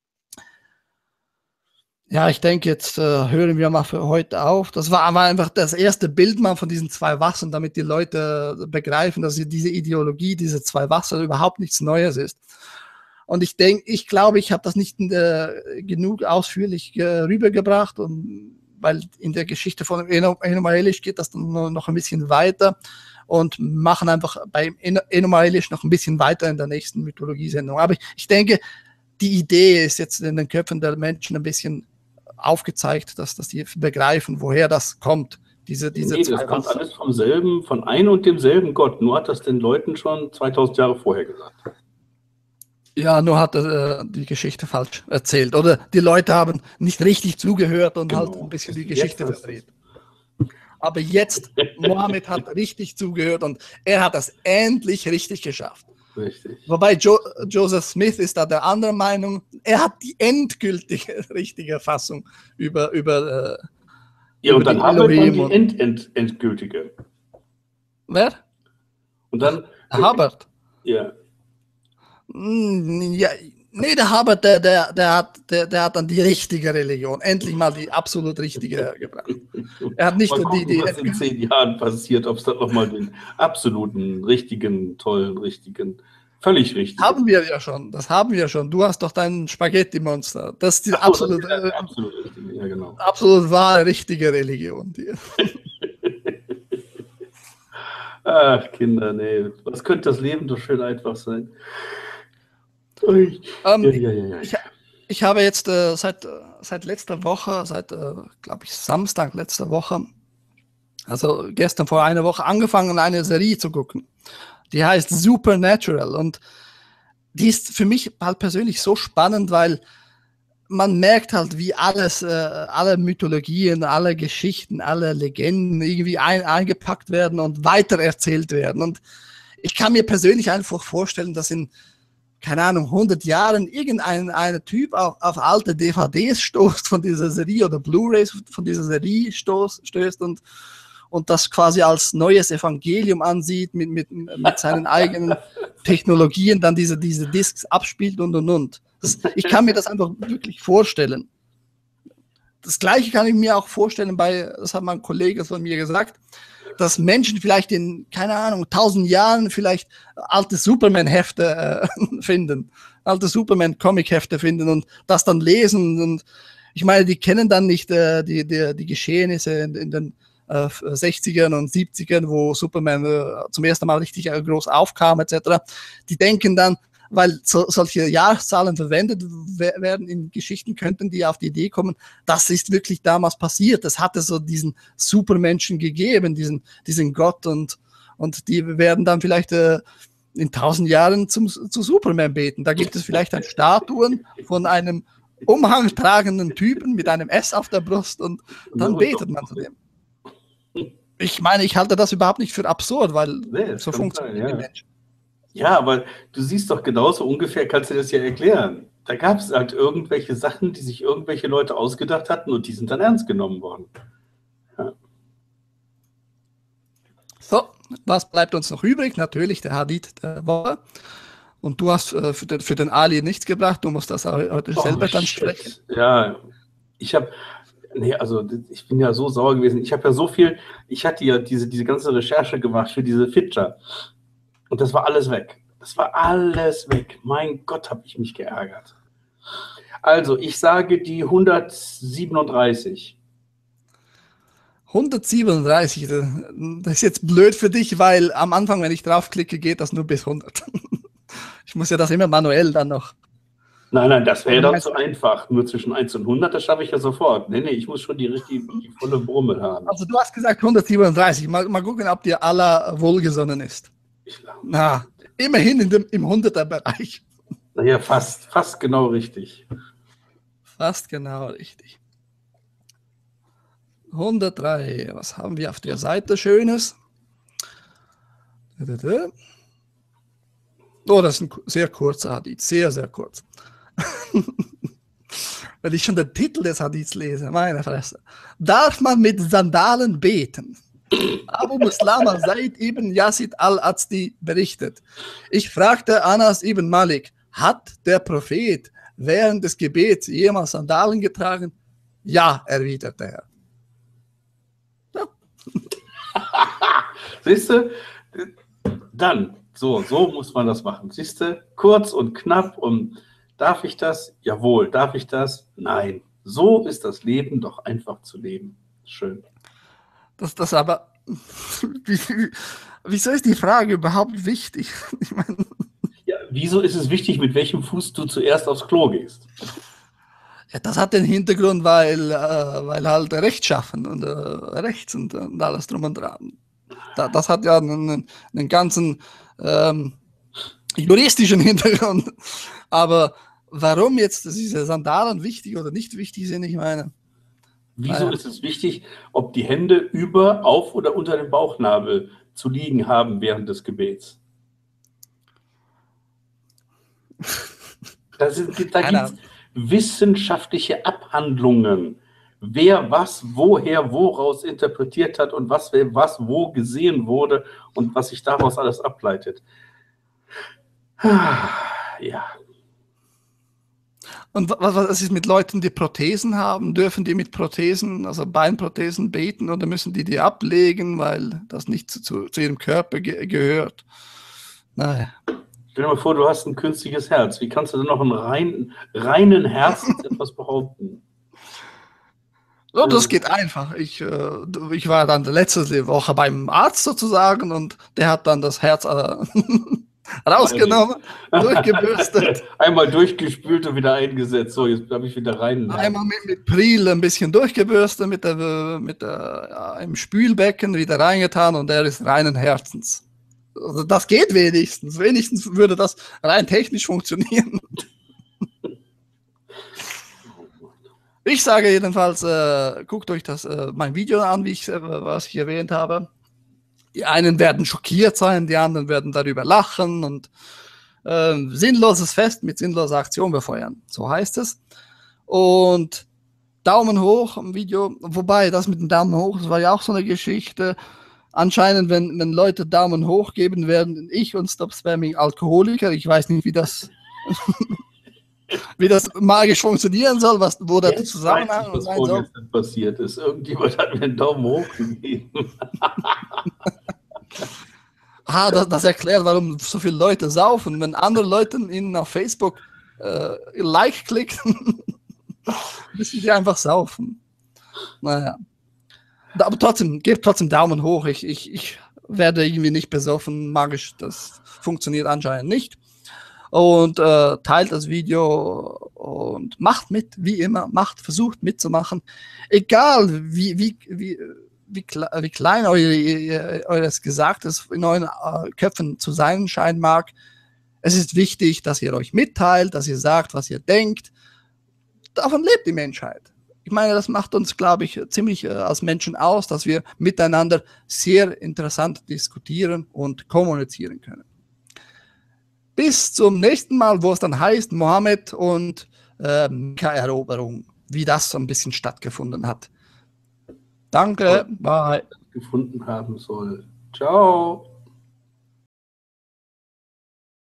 Ja, ich denke, jetzt hören wir mal für heute auf. Das war einfach das erste Bild mal von diesen zwei Wassern, damit die Leute begreifen, dass diese Ideologie, diese zwei Wasser überhaupt nichts Neues ist. Und ich glaube, ich habe das nicht genug ausführlich rübergebracht, weil in der Geschichte von Enuma Elish geht das dann noch ein bisschen weiter und machen einfach bei Enuma Elish noch ein bisschen weiter in der nächsten Mythologie-Sendung. Aber ich denke, die Idee ist jetzt in den Köpfen der Menschen ein bisschen aufgezeigt, dass die begreifen, woher das kommt. Diese das kommt alles von einem und demselben Gott. Nur hat das den Leuten schon 2000 Jahre vorher gesagt. Ja, nur hat er die Geschichte falsch erzählt. Oder die Leute haben nicht richtig zugehört und halt ein bisschen die Geschichte verdreht. Aber jetzt, Mohammed hat richtig zugehört und er hat das endlich richtig geschafft. Richtig. Wobei Joseph Smith ist da der anderen Meinung. Er hat die endgültige richtige Fassung über ja, und dann haben wir dann die endgültige. Wer? Und dann, Der Hubbard. ja, Ja, nee, der Hubbard, der hat dann die richtige Religion. Endlich mal die absolut richtige gebracht. Er hat nicht mal die, gucken, die, was in 10 Jahren passiert, ob es dann nochmal den absoluten, richtigen, tollen, richtigen, völlig richtigen. haben wir ja schon. Das haben wir schon. Du hast doch dein Spaghetti-Monster. Das ist die Ach so, absolut, das ist der absolut richtige, ja genau. absolut wahre, richtige Religion. Die. Ach, Kinder, nee. Was könnte das Leben doch schön einfach sein? Ui. Ähm, Ja, ja, ja, ja. ich habe jetzt seit letzter Woche, glaube ich, Samstag letzter Woche, also gestern vor einer Woche, angefangen, eine Serie zu gucken. Die heißt Supernatural und die ist für mich halt persönlich so spannend, weil man merkt halt, wie alle Mythologien, alle Geschichten, alle Legenden irgendwie eingepackt werden und weitererzählt werden. Und ich kann mir persönlich einfach vorstellen, dass in, keine Ahnung, 100 Jahren irgendein Typ auf alte DVDs stoßt von dieser Serie oder Blu-rays von dieser Serie stößt und das quasi als neues Evangelium ansieht, mit seinen eigenen Technologien dann diese Discs abspielt und. Ich kann mir das einfach wirklich vorstellen. Das Gleiche kann ich mir auch vorstellen das hat mein Kollege von mir gesagt, dass Menschen vielleicht in, keine Ahnung, 1000 Jahren vielleicht alte Superman-Hefte finden, alte Superman-Comic-Hefte finden und das dann lesen. Und ich meine, die kennen dann nicht die Geschehnisse in den 60ern und 70ern, wo Superman zum ersten Mal richtig groß aufkam, etc. Die denken dann, weil solche Jahreszahlen verwendet werden in Geschichten, könnten die auf die Idee kommen, das ist wirklich damals passiert. Es hatte so diesen Supermenschen gegeben, diesen Gott und die werden dann vielleicht in 1000 Jahren zu Superman beten. Da gibt es vielleicht dann Statuen von einem umhangtragenden Typen mit einem S auf der Brust und dann betet man zu dem. Ich meine, ich halte das überhaupt nicht für absurd, weil so funktioniert die Menschen. Ja, aber du siehst doch genauso ungefähr, kannst du das ja erklären. Da gab es halt irgendwelche Sachen, die sich irgendwelche Leute ausgedacht hatten und die sind dann ernst genommen worden. Ja. So, was bleibt uns noch übrig? Natürlich der Hadith der Woche. Und du hast für den Ali nichts gebracht, du musst das heute selber dann sprechen. Ja, ich bin ja so sauer gewesen. Ich habe ja so viel, ich hatte ja diese ganze Recherche gemacht für diese Feature. Und das war alles weg. Das war alles weg. Mein Gott, habe ich mich geärgert. Also, ich sage die 137. 137, das ist jetzt blöd für dich, weil am Anfang, wenn ich draufklicke, geht das nur bis 100. Ich muss ja das immer manuell dann noch. Nein, das wäre doch zu einfach. Nur zwischen 1 und 100, das schaffe ich ja sofort. Nee, ich muss schon die volle Brumme haben. Also du hast gesagt 137. Mal gucken, ob dir Allah wohlgesonnen ist. Na, immerhin im 100er-Bereich. Naja, fast genau richtig. Fast genau richtig. 103. Was haben wir auf der Seite Schönes? Oh, das ist ein sehr kurzer Hadith. Sehr, sehr kurz. Wenn ich schon den Titel des Hadiths lese, meine Fresse. Darf man mit Sandalen beten? Abu Muslama Said ibn Yazid al-Azdi berichtet. Ich fragte Anas ibn Malik, hat der Prophet während des Gebets jemals Sandalen getragen? Ja, erwiderte er. Ja. Siehst du, dann, so muss man das machen. Siehst du, kurz und knapp und darf ich das? Jawohl. Darf ich das? Nein. So ist das Leben doch einfach zu leben. Schön. Das aber, wieso ist die Frage überhaupt wichtig? Ich meine, ja, wieso ist es wichtig, mit welchem Fuß du zuerst aufs Klo gehst? Ja, das hat den Hintergrund, weil halt rechtschaffen und rechts und alles drum und dran. Das hat ja einen ganzen juristischen Hintergrund. Aber warum jetzt diese Sandalen wichtig oder nicht wichtig sind, ich meine. Wieso ist es wichtig, ob die Hände über, auf oder unter dem Bauchnabel zu liegen haben während des Gebets? Da gibt es wissenschaftliche Abhandlungen. wer was woher woraus interpretiert hat und was wo gesehen wurde und was sich daraus alles ableitet. Ja. Und was ist mit Leuten, die Prothesen haben? Dürfen die mit Prothesen, also Beinprothesen, beten oder müssen die ablegen, weil das nicht zu ihrem Körper gehört? Naja. Stell dir mal vor, du hast ein künstliches Herz. Wie kannst du denn noch einen reinen Herzens etwas behaupten? So, das geht einfach. Ich war dann letzte Woche beim Arzt sozusagen und der hat dann das Herz rausgenommen, durchgebürstet. Einmal durchgespült und wieder eingesetzt. So, jetzt habe ich wieder rein. Einmal mit Pril ein bisschen durchgebürstet, im Spülbecken wieder reingetan und er ist reinen Herzens. Also das geht wenigstens. Wenigstens würde das rein technisch funktionieren. Ich sage jedenfalls, guckt euch mein Video an, was ich erwähnt habe. Die einen werden schockiert sein, die anderen werden darüber lachen und sinnloses Fest mit sinnloser Aktion befeuern. So heißt es. Und Daumen hoch im Video, wobei das mit dem Daumen hoch, das war ja auch so eine Geschichte. Anscheinend, wenn Leute Daumen hoch geben, werden ich und Stop Spamming Alkoholiker. Ich weiß nicht, wie das magisch funktionieren soll, wo der Zusammenhang sein soll. Was passiert ist. Irgendjemand hat mir einen Daumen hoch gegeben. Das erklärt, warum so viele Leute saufen. Wenn andere Leute ihnen auf Facebook Like klicken, müssen die einfach saufen. Naja. Aber trotzdem, gebt trotzdem Daumen hoch. Ich werde irgendwie nicht besoffen, magisch. Das funktioniert anscheinend nicht. Und teilt das Video und macht mit, wie immer. Versucht mitzumachen. Egal, wie klein eures Gesagtes in euren Köpfen zu sein scheinen mag. Es ist wichtig, dass ihr euch mitteilt, dass ihr sagt, was ihr denkt. Davon lebt die Menschheit. Ich meine, das macht uns, glaube ich, ziemlich als Menschen aus, dass wir miteinander sehr interessant diskutieren und kommunizieren können. Bis zum nächsten Mal, wo es dann heißt, Mohammed und Mekka-Eroberung, wie das so ein bisschen stattgefunden hat. Danke, bye. Gefunden haben soll. Ciao.